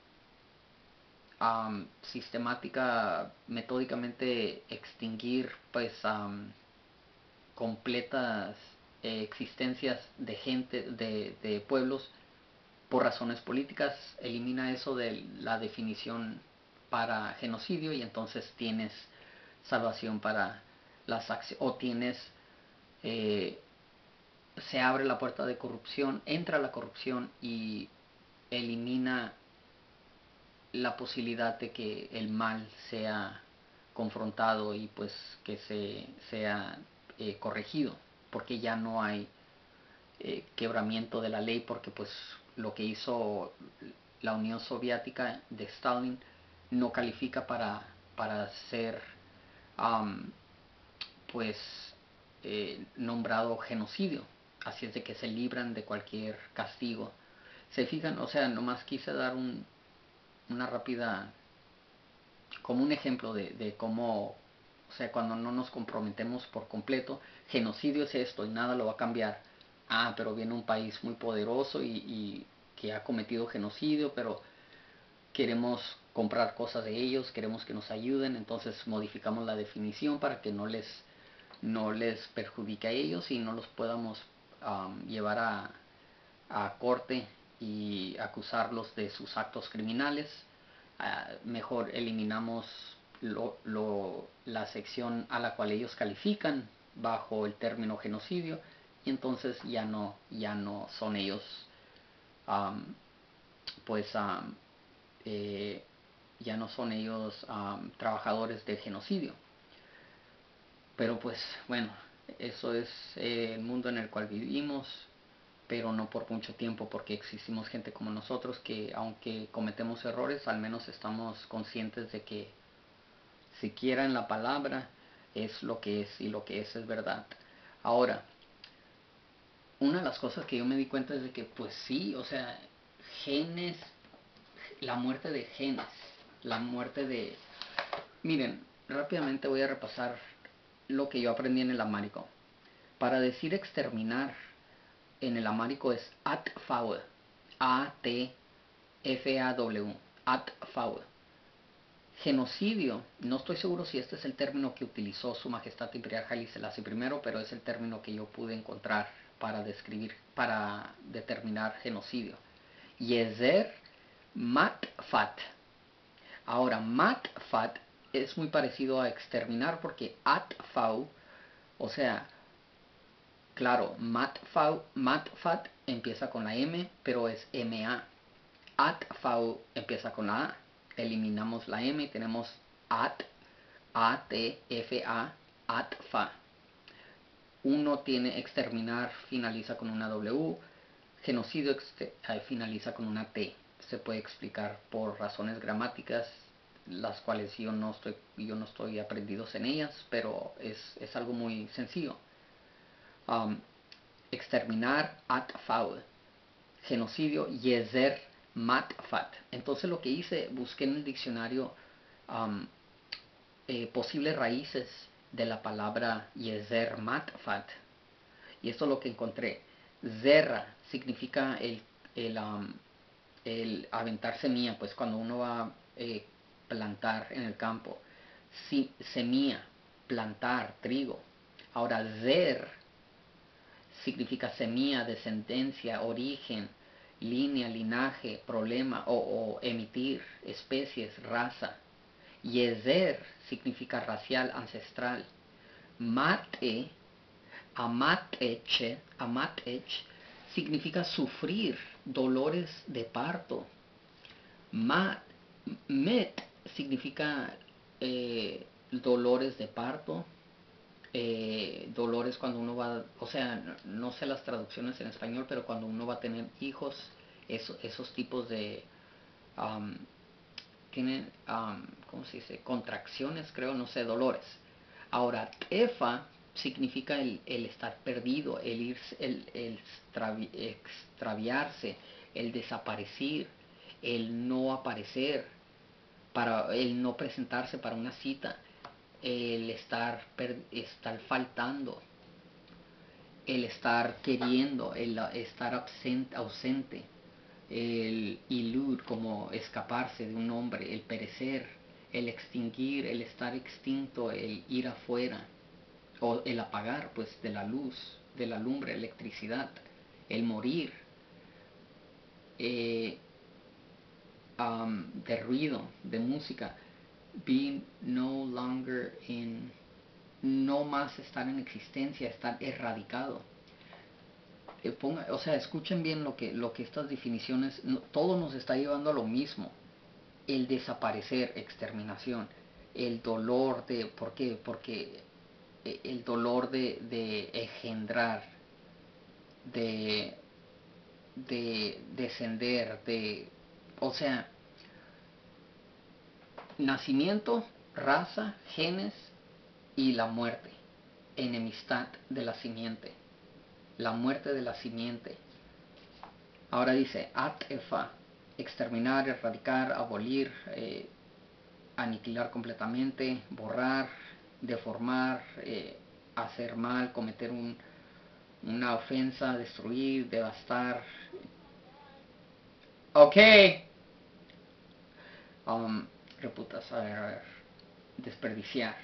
um, sistemática, metódicamente extinguir pues um, completas eh, existencias de gente, de, de pueblos por razones políticas. Elimina eso de la definición para genocidio y entonces tienes salvación para las acciones, o tienes eh, se abre la puerta de corrupción, entra la corrupción y elimina la posibilidad de que el mal sea confrontado y pues que se sea eh, corregido, porque ya no hay eh, quebramiento de la ley, porque pues lo que hizo la Unión Soviética de Stalin no califica para, para ser um, pues eh, nombrado genocidio, así es de que se libran de cualquier castigo. Se fijan, o sea, nomás quise dar un, una rápida, como un ejemplo de, de cómo, o sea, cuando no nos comprometemos por completo, genocidio es esto y nada lo va a cambiar. Ah, pero viene un país muy poderoso y, y que ha cometido genocidio, pero queremos comprar cosas de ellos, queremos que nos ayuden, entonces modificamos la definición para que no les, no les perjudique a ellos y no los podamos um, llevar a, a corte y acusarlos de sus actos criminales. Uh, mejor eliminamos lo, lo, la sección a la cual ellos califican bajo el término genocidio, y entonces ya no, ya no son ellos um, pues um, eh, ya no son ellos um, trabajadores de genocidio. Pero pues bueno, eso es eh, el mundo en el cual vivimos, pero no por mucho tiempo, porque existimos gente como nosotros que, aunque cometemos errores, al menos estamos conscientes de que siquiera en la palabra es lo que es, y lo que es es verdad. Ahora, una de las cosas que yo me di cuenta es de que pues sí, o sea, genes, la muerte de genes, la muerte de... Miren, rápidamente voy a repasar lo que yo aprendí en el amárico. Para decir exterminar en el amárico es atfaw, A T F A W, atfaw. Genocidio, no estoy seguro si este es el término que utilizó Su Majestad Imperial Haile Selassie primero, pero es el término que yo pude encontrar para describir, para determinar genocidio. Yezer matfat. Ahora, matfat es muy parecido a exterminar, porque atfaw, o sea, claro, matfaw, matfat empieza con la M, pero es M A. Atfaw empieza con la A. Eliminamos la M y tenemos at, A T F A, atfa. Uno tiene exterminar, finaliza con una W. Genocidio finaliza con una T. Se puede explicar por razones gramáticas, las cuales yo no estoy, yo no estoy aprendidos en ellas, pero es, es algo muy sencillo. Um, exterminar, atfaw. Genocidio, yezer matfat. Entonces lo que hice, busqué en el diccionario um, eh, posibles raíces de la palabra yezer matfat, y esto es lo que encontré. Zerra significa el, el, um, el aventar semilla, pues cuando uno va a eh, plantar en el campo. Si, semilla, plantar, trigo. Ahora, zer significa semilla, descendencia, origen, línea, linaje, problema o, o emitir, especies, raza. Yezer significa racial, ancestral. Mate, amatech, amatech significa sufrir, dolores de parto. Mat, met significa eh, dolores de parto. Eh, dolores cuando uno va, o sea, no, no sé las traducciones en español, pero cuando uno va a tener hijos, eso, esos tipos de, um, tienen, um, ¿cómo se dice? Contracciones, creo, no sé, dolores. Ahora, tefa significa el, el estar perdido, el, ir, el, el extravi, extraviarse, el desaparecer, el no aparecer, para el no presentarse para una cita, el estar, estar faltando, el estar queriendo, el estar ausente, ausente, el ilud, como escaparse de un hombre, el perecer, el extinguir, el estar extinto, el ir afuera, o el apagar, pues, de la luz, de la lumbre, electricidad, el morir, eh, um, de ruido, de música, be no longer in, no más estar en existencia, estar erradicado. Eh, ponga, o sea, escuchen bien lo que, lo que estas definiciones, no, todo nos está llevando a lo mismo. El desaparecer, exterminación, el dolor de, ¿por qué? Porque el dolor de, de engendrar, de, de descender, de, o sea, nacimiento, raza, genes y la muerte, enemistad de la simiente, la muerte de la simiente. Ahora dice, at-efa, exterminar, erradicar, abolir, eh, aniquilar completamente, borrar, deformar, eh, hacer mal, cometer un, una ofensa, destruir, devastar, Ok. Um, reputas, a ver, a ver. Desperdiciar.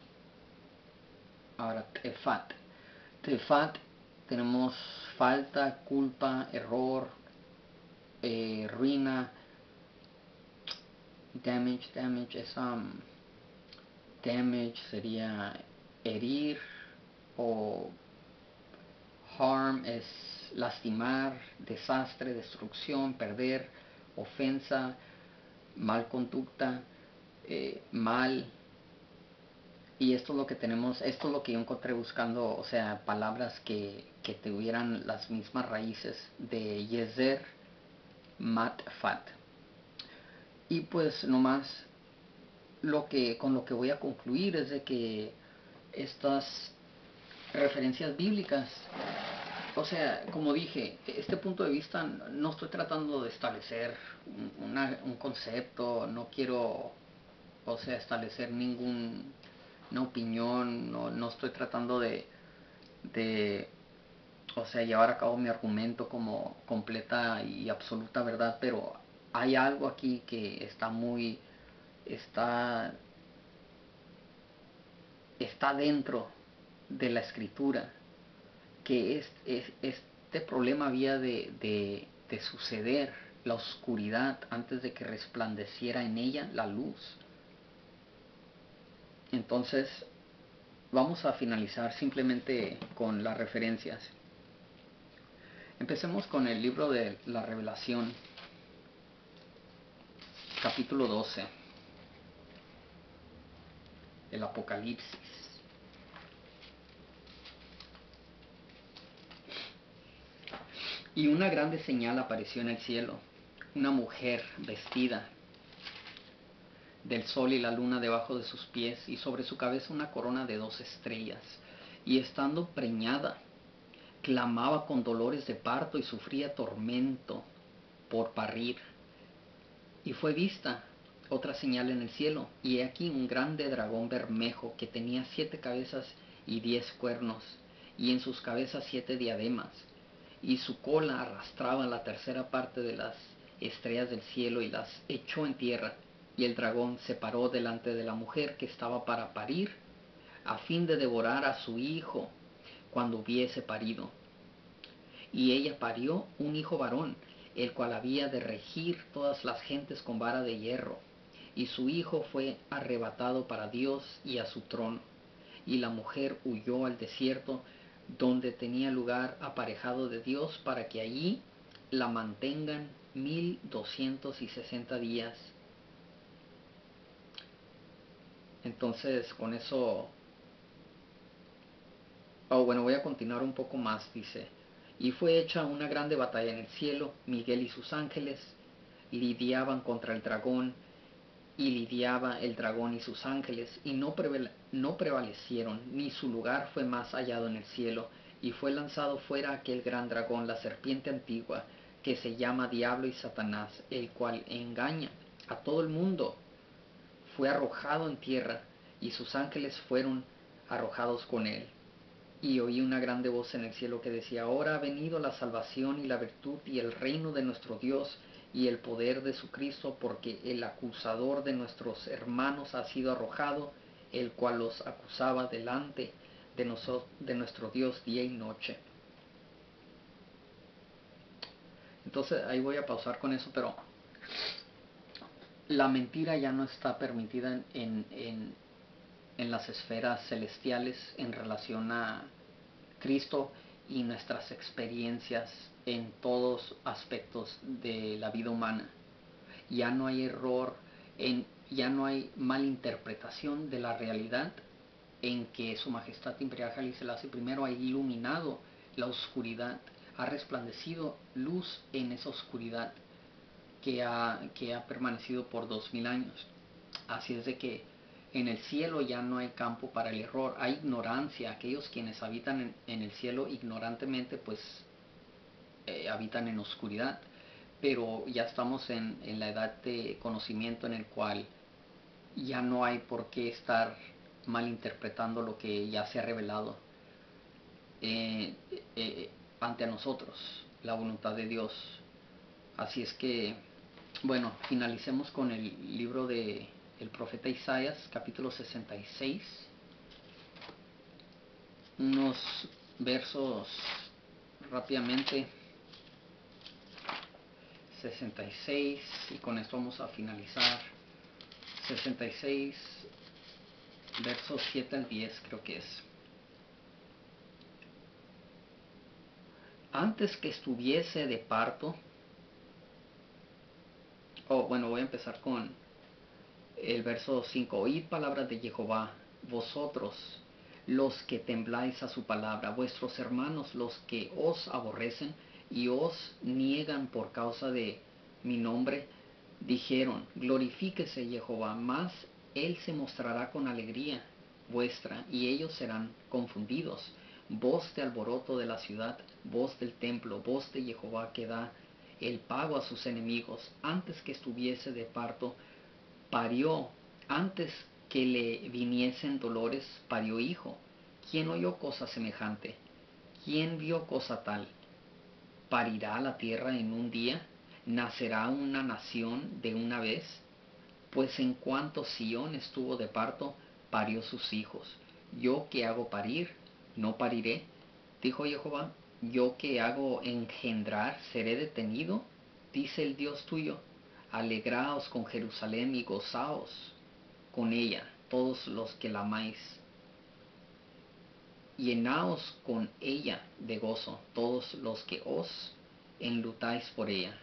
Ahora, tefat. Tefat, tenemos falta, culpa, error, eh, ruina. Damage, damage es um, damage sería herir, o harm es lastimar, desastre, destrucción, perder, ofensa, mal conducta, eh, mal. Y esto es lo que tenemos, esto es lo que yo encontré buscando, o sea, palabras que, que tuvieran las mismas raíces de yezer, mat, fat. Y pues nomás lo que, con lo que voy a concluir es de que estas referencias bíblicas, o sea, como dije, este punto de vista no estoy tratando de establecer una, un concepto, no quiero, o sea, establecer ninguna opinión, no, no estoy tratando de, de, o sea, llevar a cabo mi argumento como completa y absoluta verdad, pero hay algo aquí que está muy, está, está dentro de la escritura, que es, es, este problema había de, de, de suceder, la oscuridad, antes de que resplandeciera en ella la luz. Entonces, vamos a finalizar simplemente con las referencias. Empecemos con el libro de la Revelación, capítulo doce, el Apocalipsis. Y una grande señal apareció en el cielo, una mujer vestida del sol y la luna debajo de sus pies, y sobre su cabeza una corona de dos estrellas. Y estando preñada, clamaba con dolores de parto y sufría tormento por parir. Y fue vista otra señal en el cielo, y he aquí un grande dragón bermejo que tenía siete cabezas y diez cuernos, y en sus cabezas siete diademas, y su cola arrastraba la tercera parte de las estrellas del cielo y las echó en tierra. Y el dragón se paró delante de la mujer que estaba para parir, a fin de devorar a su hijo cuando hubiese parido. Y ella parió un hijo varón, el cual había de regir todas las gentes con vara de hierro. Y su hijo fue arrebatado para Dios y a su trono. Y la mujer huyó al desierto, donde tenía lugar aparejado de Dios, para que allí la mantengan mil doscientos y sesenta días. Entonces, con eso, oh, bueno, voy a continuar un poco más, dice. Y fue hecha una grande batalla en el cielo, Miguel y sus ángeles lidiaban contra el dragón, y lidiaba el dragón y sus ángeles, y no, no prevalecieron, ni su lugar fue más hallado en el cielo. Y fue lanzado fuera aquel gran dragón, la serpiente antigua, que se llama Diablo y Satanás, el cual engaña a todo el mundo. Fue arrojado en tierra, y sus ángeles fueron arrojados con él. Y oí una grande voz en el cielo que decía: ahora ha venido la salvación y la virtud y el reino de nuestro Dios y el poder de su Cristo, porque el acusador de nuestros hermanos ha sido arrojado, el cual los acusaba delante de, nosotros, de nuestro Dios día y noche. Entonces ahí voy a pausar con eso, pero la mentira ya no está permitida en, en, en, en las esferas celestiales en relación a Cristo y nuestras experiencias en todos aspectos de la vida humana. Ya no hay error, en, ya no hay malinterpretación de la realidad, en que Su Majestad Imperial Haile Selassie primero ha iluminado la oscuridad, ha resplandecido luz en esa oscuridad que ha, que ha permanecido por dos mil años. Así es de que en el cielo ya no hay campo para el error, hay ignorancia. Aquellos quienes habitan en, en el cielo ignorantemente, pues eh, habitan en oscuridad. Pero ya estamos en, en la edad de conocimiento, en el cual ya no hay por qué estar malinterpretando lo que ya se ha revelado eh, eh, ante a nosotros, la voluntad de Dios Así es que, bueno, finalicemos con el libro de el profeta Isaías, capítulo sesenta y seis. Unos versos rápidamente. sesenta y seis, y con esto vamos a finalizar. sesenta y seis, versos siete al diez, creo que es. Antes que estuviese de parto, oh, bueno, voy a empezar con el verso cinco. Oíd palabras de Jehová, vosotros los que tembláis a su palabra, vuestros hermanos los que os aborrecen y os niegan por causa de mi nombre, dijeron, glorifíquese Jehová, mas él se mostrará con alegría vuestra, y ellos serán confundidos. Voz de alboroto de la ciudad, voz del templo, voz de Jehová que da el pago a sus enemigos. Antes que estuviese de parto, parió, antes que le viniesen dolores, parió hijo. ¿Quién oyó cosa semejante? ¿Quién vio cosa tal? ¿Parirá la tierra en un día? ¿Nacerá una nación de una vez? Pues en cuanto Sión estuvo de parto, parió sus hijos. Yo que hago parir, no pariré, dijo Jehová. Yo que hago engendrar, seré detenido, dice el Dios tuyo. Alegraos con Jerusalén y gozaos con ella, todos los que la amáis. Llenaos con ella de gozo, todos los que os enlutáis por ella.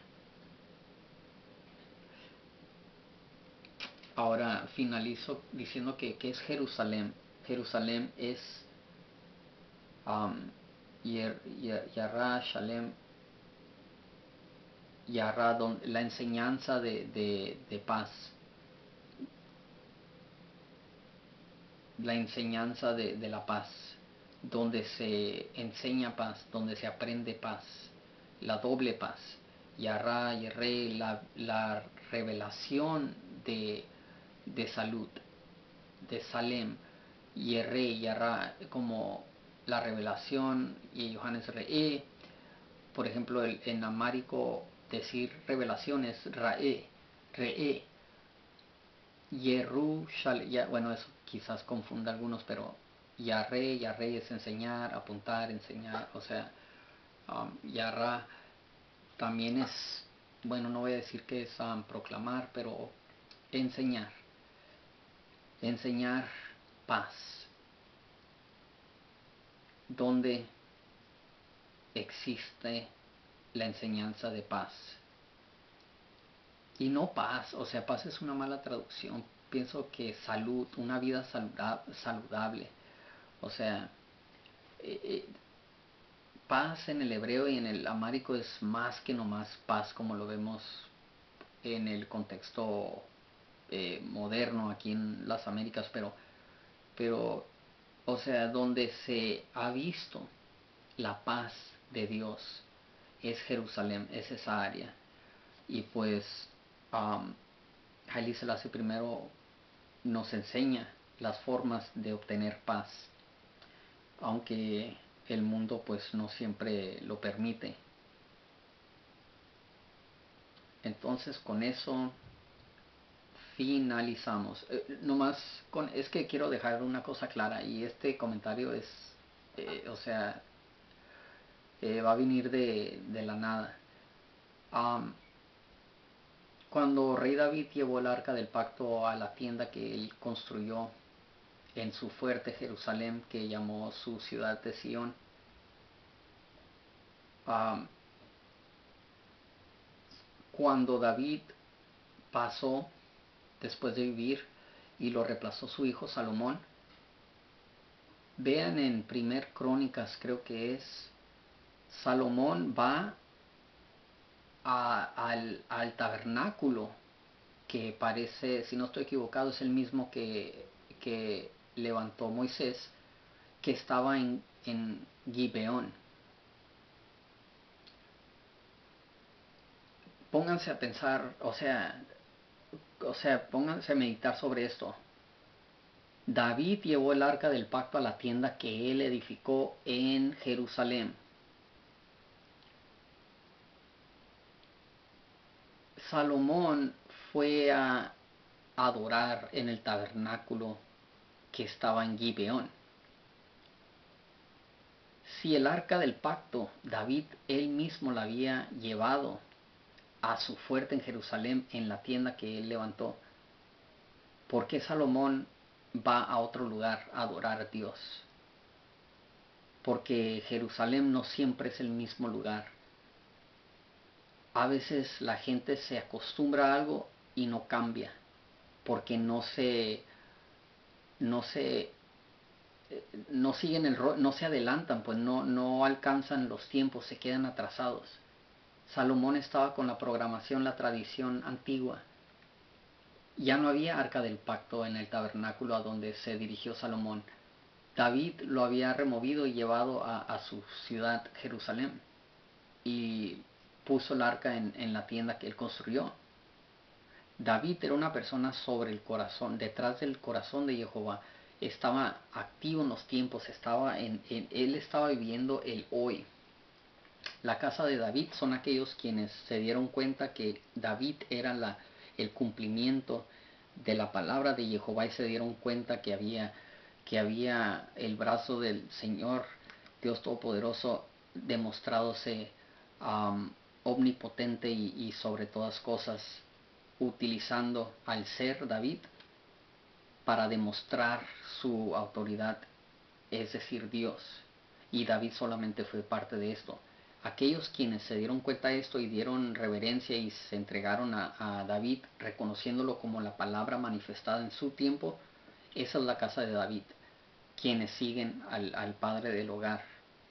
Ahora finalizo diciendo que, que es Jerusalén. Jerusalén es um, Yer, Yer, Yarra, Shalem, Yarra, don, la enseñanza de, de, de paz. La enseñanza de, de la paz, donde se enseña paz, donde se aprende paz, la doble paz. Yarra, Yerre, la, la revelación de, de salud, de Salem. Yerre, Yarra, como la revelación, y Johannes Re'e. Por ejemplo, el, en amárico decir revelación es Rae, Re'e. Yerru, Shal, ya, bueno, eso quizás confunda a algunos, pero Yarre, Yarre es enseñar, apuntar, enseñar, o sea, um, Yarra también es, bueno, no voy a decir que es um, proclamar, pero enseñar, enseñar paz, donde existe la enseñanza de paz. Y no paz, o sea, paz es una mala traducción. Pienso que salud, una vida saludable, o sea, eh, eh, paz en el hebreo y en el amárico es más que nomás paz como lo vemos en el contexto eh, moderno aquí en las Américas, pero, pero, o sea, donde se ha visto la paz de Dios es Jerusalén, es esa área. Y pues um, Haile Selassie primero nos enseña las formas de obtener paz, aunque el mundo pues no siempre lo permite. Entonces con eso finalizamos. Eh, nomás con, es que quiero dejar una cosa clara, y este comentario es, eh, o sea, eh, va a venir de, de la nada. Um, cuando rey David llevó el arca del pacto a la tienda que él construyó en su fuerte Jerusalén, que llamó su ciudad de Sión, um, cuando David pasó después de vivir y lo reemplazó su hijo Salomón, vean en primer Crónicas, creo que es, Salomón va a, al, al tabernáculo, que parece, si no estoy equivocado, es el mismo que, que levantó Moisés, que estaba en, en Gibeón. Pónganse a pensar, o sea, o sea, pónganse a meditar sobre esto. David llevó el arca del pacto a la tienda que él edificó en Jerusalén. Salomón fue a adorar en el tabernáculo que estaba en Gibeón. Si el arca del pacto, David él mismo la había llevado a su fuerte en Jerusalén, en la tienda que él levantó, ¿por qué Salomón va a otro lugar a adorar a Dios? Porque Jerusalén no siempre es el mismo lugar. A veces la gente se acostumbra a algo y no cambia, porque no se, no se, no siguen el ro- no se adelantan, pues no, no alcanzan los tiempos, se quedan atrasados. Salomón estaba con la programación, la tradición antigua. Ya no había arca del pacto en el tabernáculo a donde se dirigió Salomón. David lo había removido y llevado a, a su ciudad Jerusalén y puso el arca en, en la tienda que él construyó. David era una persona sobre el corazón, detrás del corazón de Jehová. Estaba activo en los tiempos, estaba en, en, él estaba viviendo el hoy. La casa de David son aquellos quienes se dieron cuenta que David era la, el cumplimiento de la palabra de Jehová y se dieron cuenta que había, que había el brazo del Señor, Dios Todopoderoso, demostrándose um, omnipotente y, y sobre todas cosas, utilizando al ser David para demostrar su autoridad, es decir, Dios. Y David solamente fue parte de esto. Aquellos quienes se dieron cuenta de esto y dieron reverencia y se entregaron a, a David, reconociéndolo como la palabra manifestada en su tiempo, esa es la casa de David, quienes siguen al, al padre del hogar.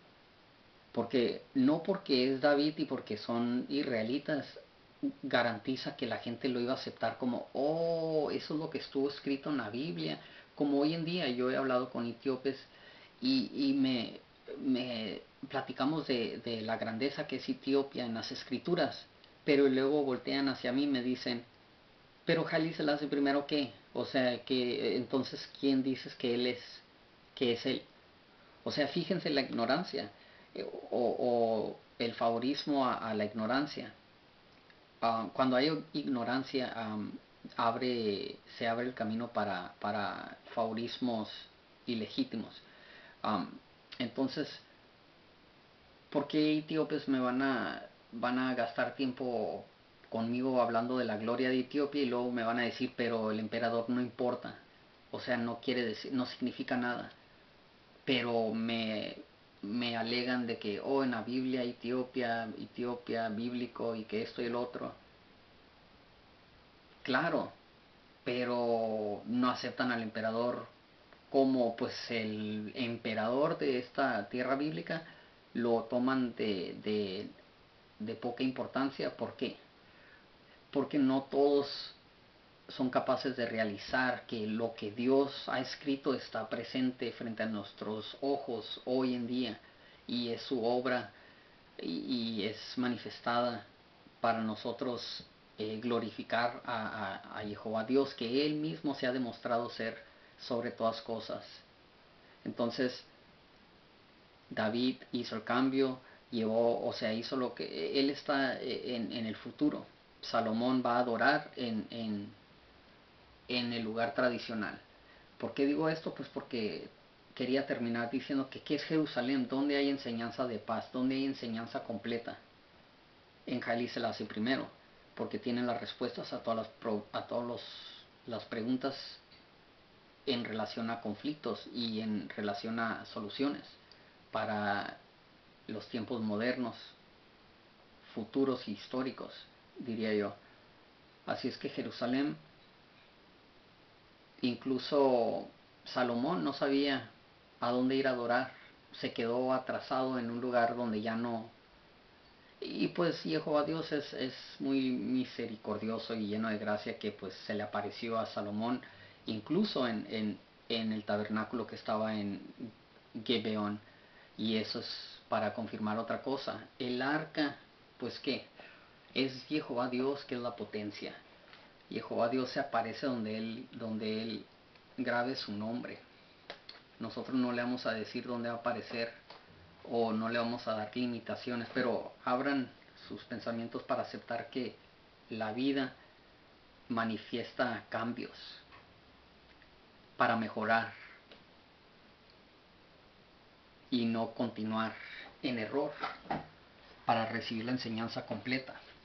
Porque no porque es David y porque son israelitas, garantiza que la gente lo iba a aceptar como, oh, eso es lo que estuvo escrito en la Biblia. Como hoy en día yo he hablado con etíopes y, y me, me platicamos de, de la grandeza que es Etiopía en las escrituras, pero luego voltean hacia mí y me dicen, pero Haile Selassie primero qué, o sea, que entonces quién dices que él es, que es él. O sea, fíjense la ignorancia eh, o, o el favorismo a, a la ignorancia. Uh, cuando hay ignorancia, um, abre, se abre el camino para, para favorismos ilegítimos. Um, entonces, ¿por qué etíopes me van a, van a gastar tiempo conmigo hablando de la gloria de Etiopía y luego me van a decir, pero el emperador no importa? O sea, no quiere decir, no significa nada. Pero me, me alegan de que, oh, en la Biblia, Etiopía, Etiopía, bíblico y que esto y el otro. Claro, pero no aceptan al emperador como pues el emperador de esta tierra bíblica, lo toman de, de, de poca importancia. ¿Por qué? Porque no todos son capaces de realizar que lo que Dios ha escrito está presente frente a nuestros ojos hoy en día y es su obra y, y es manifestada para nosotros eh, glorificar a, a, a Jehová Dios, que Él mismo se ha demostrado ser sobre todas cosas. Entonces David hizo el cambio, llevó, o sea, hizo lo que Él está en, en el futuro. Salomón va a adorar en, en, en el lugar tradicional. ¿Por qué digo esto? Pues porque quería terminar diciendo que ¿qué es Jerusalén? ¿Dónde hay enseñanza de paz? ¿Dónde hay enseñanza completa? En Haile Selassie primero, porque tienen las respuestas a todas las, pro, a todos los, las preguntas en relación a conflictos y en relación a soluciones para los tiempos modernos, futuros y históricos, diría yo. Así es que Jerusalén, incluso Salomón no sabía a dónde ir a adorar, se quedó atrasado en un lugar donde ya no. Y pues Jehová Dios es, es muy misericordioso y lleno de gracia, que pues se le apareció a Salomón incluso en, en, en el tabernáculo que estaba en Gibeón. Y eso es para confirmar otra cosa. El arca, pues qué, es Jehová Dios, que es la potencia. Jehová Dios se aparece donde él, donde él grabe su nombre. Nosotros no le vamos a decir dónde va a aparecer o no le vamos a dar limitaciones, pero abran sus pensamientos para aceptar que la vida manifiesta cambios para mejorar y no continuar en error, para recibir la enseñanza completa.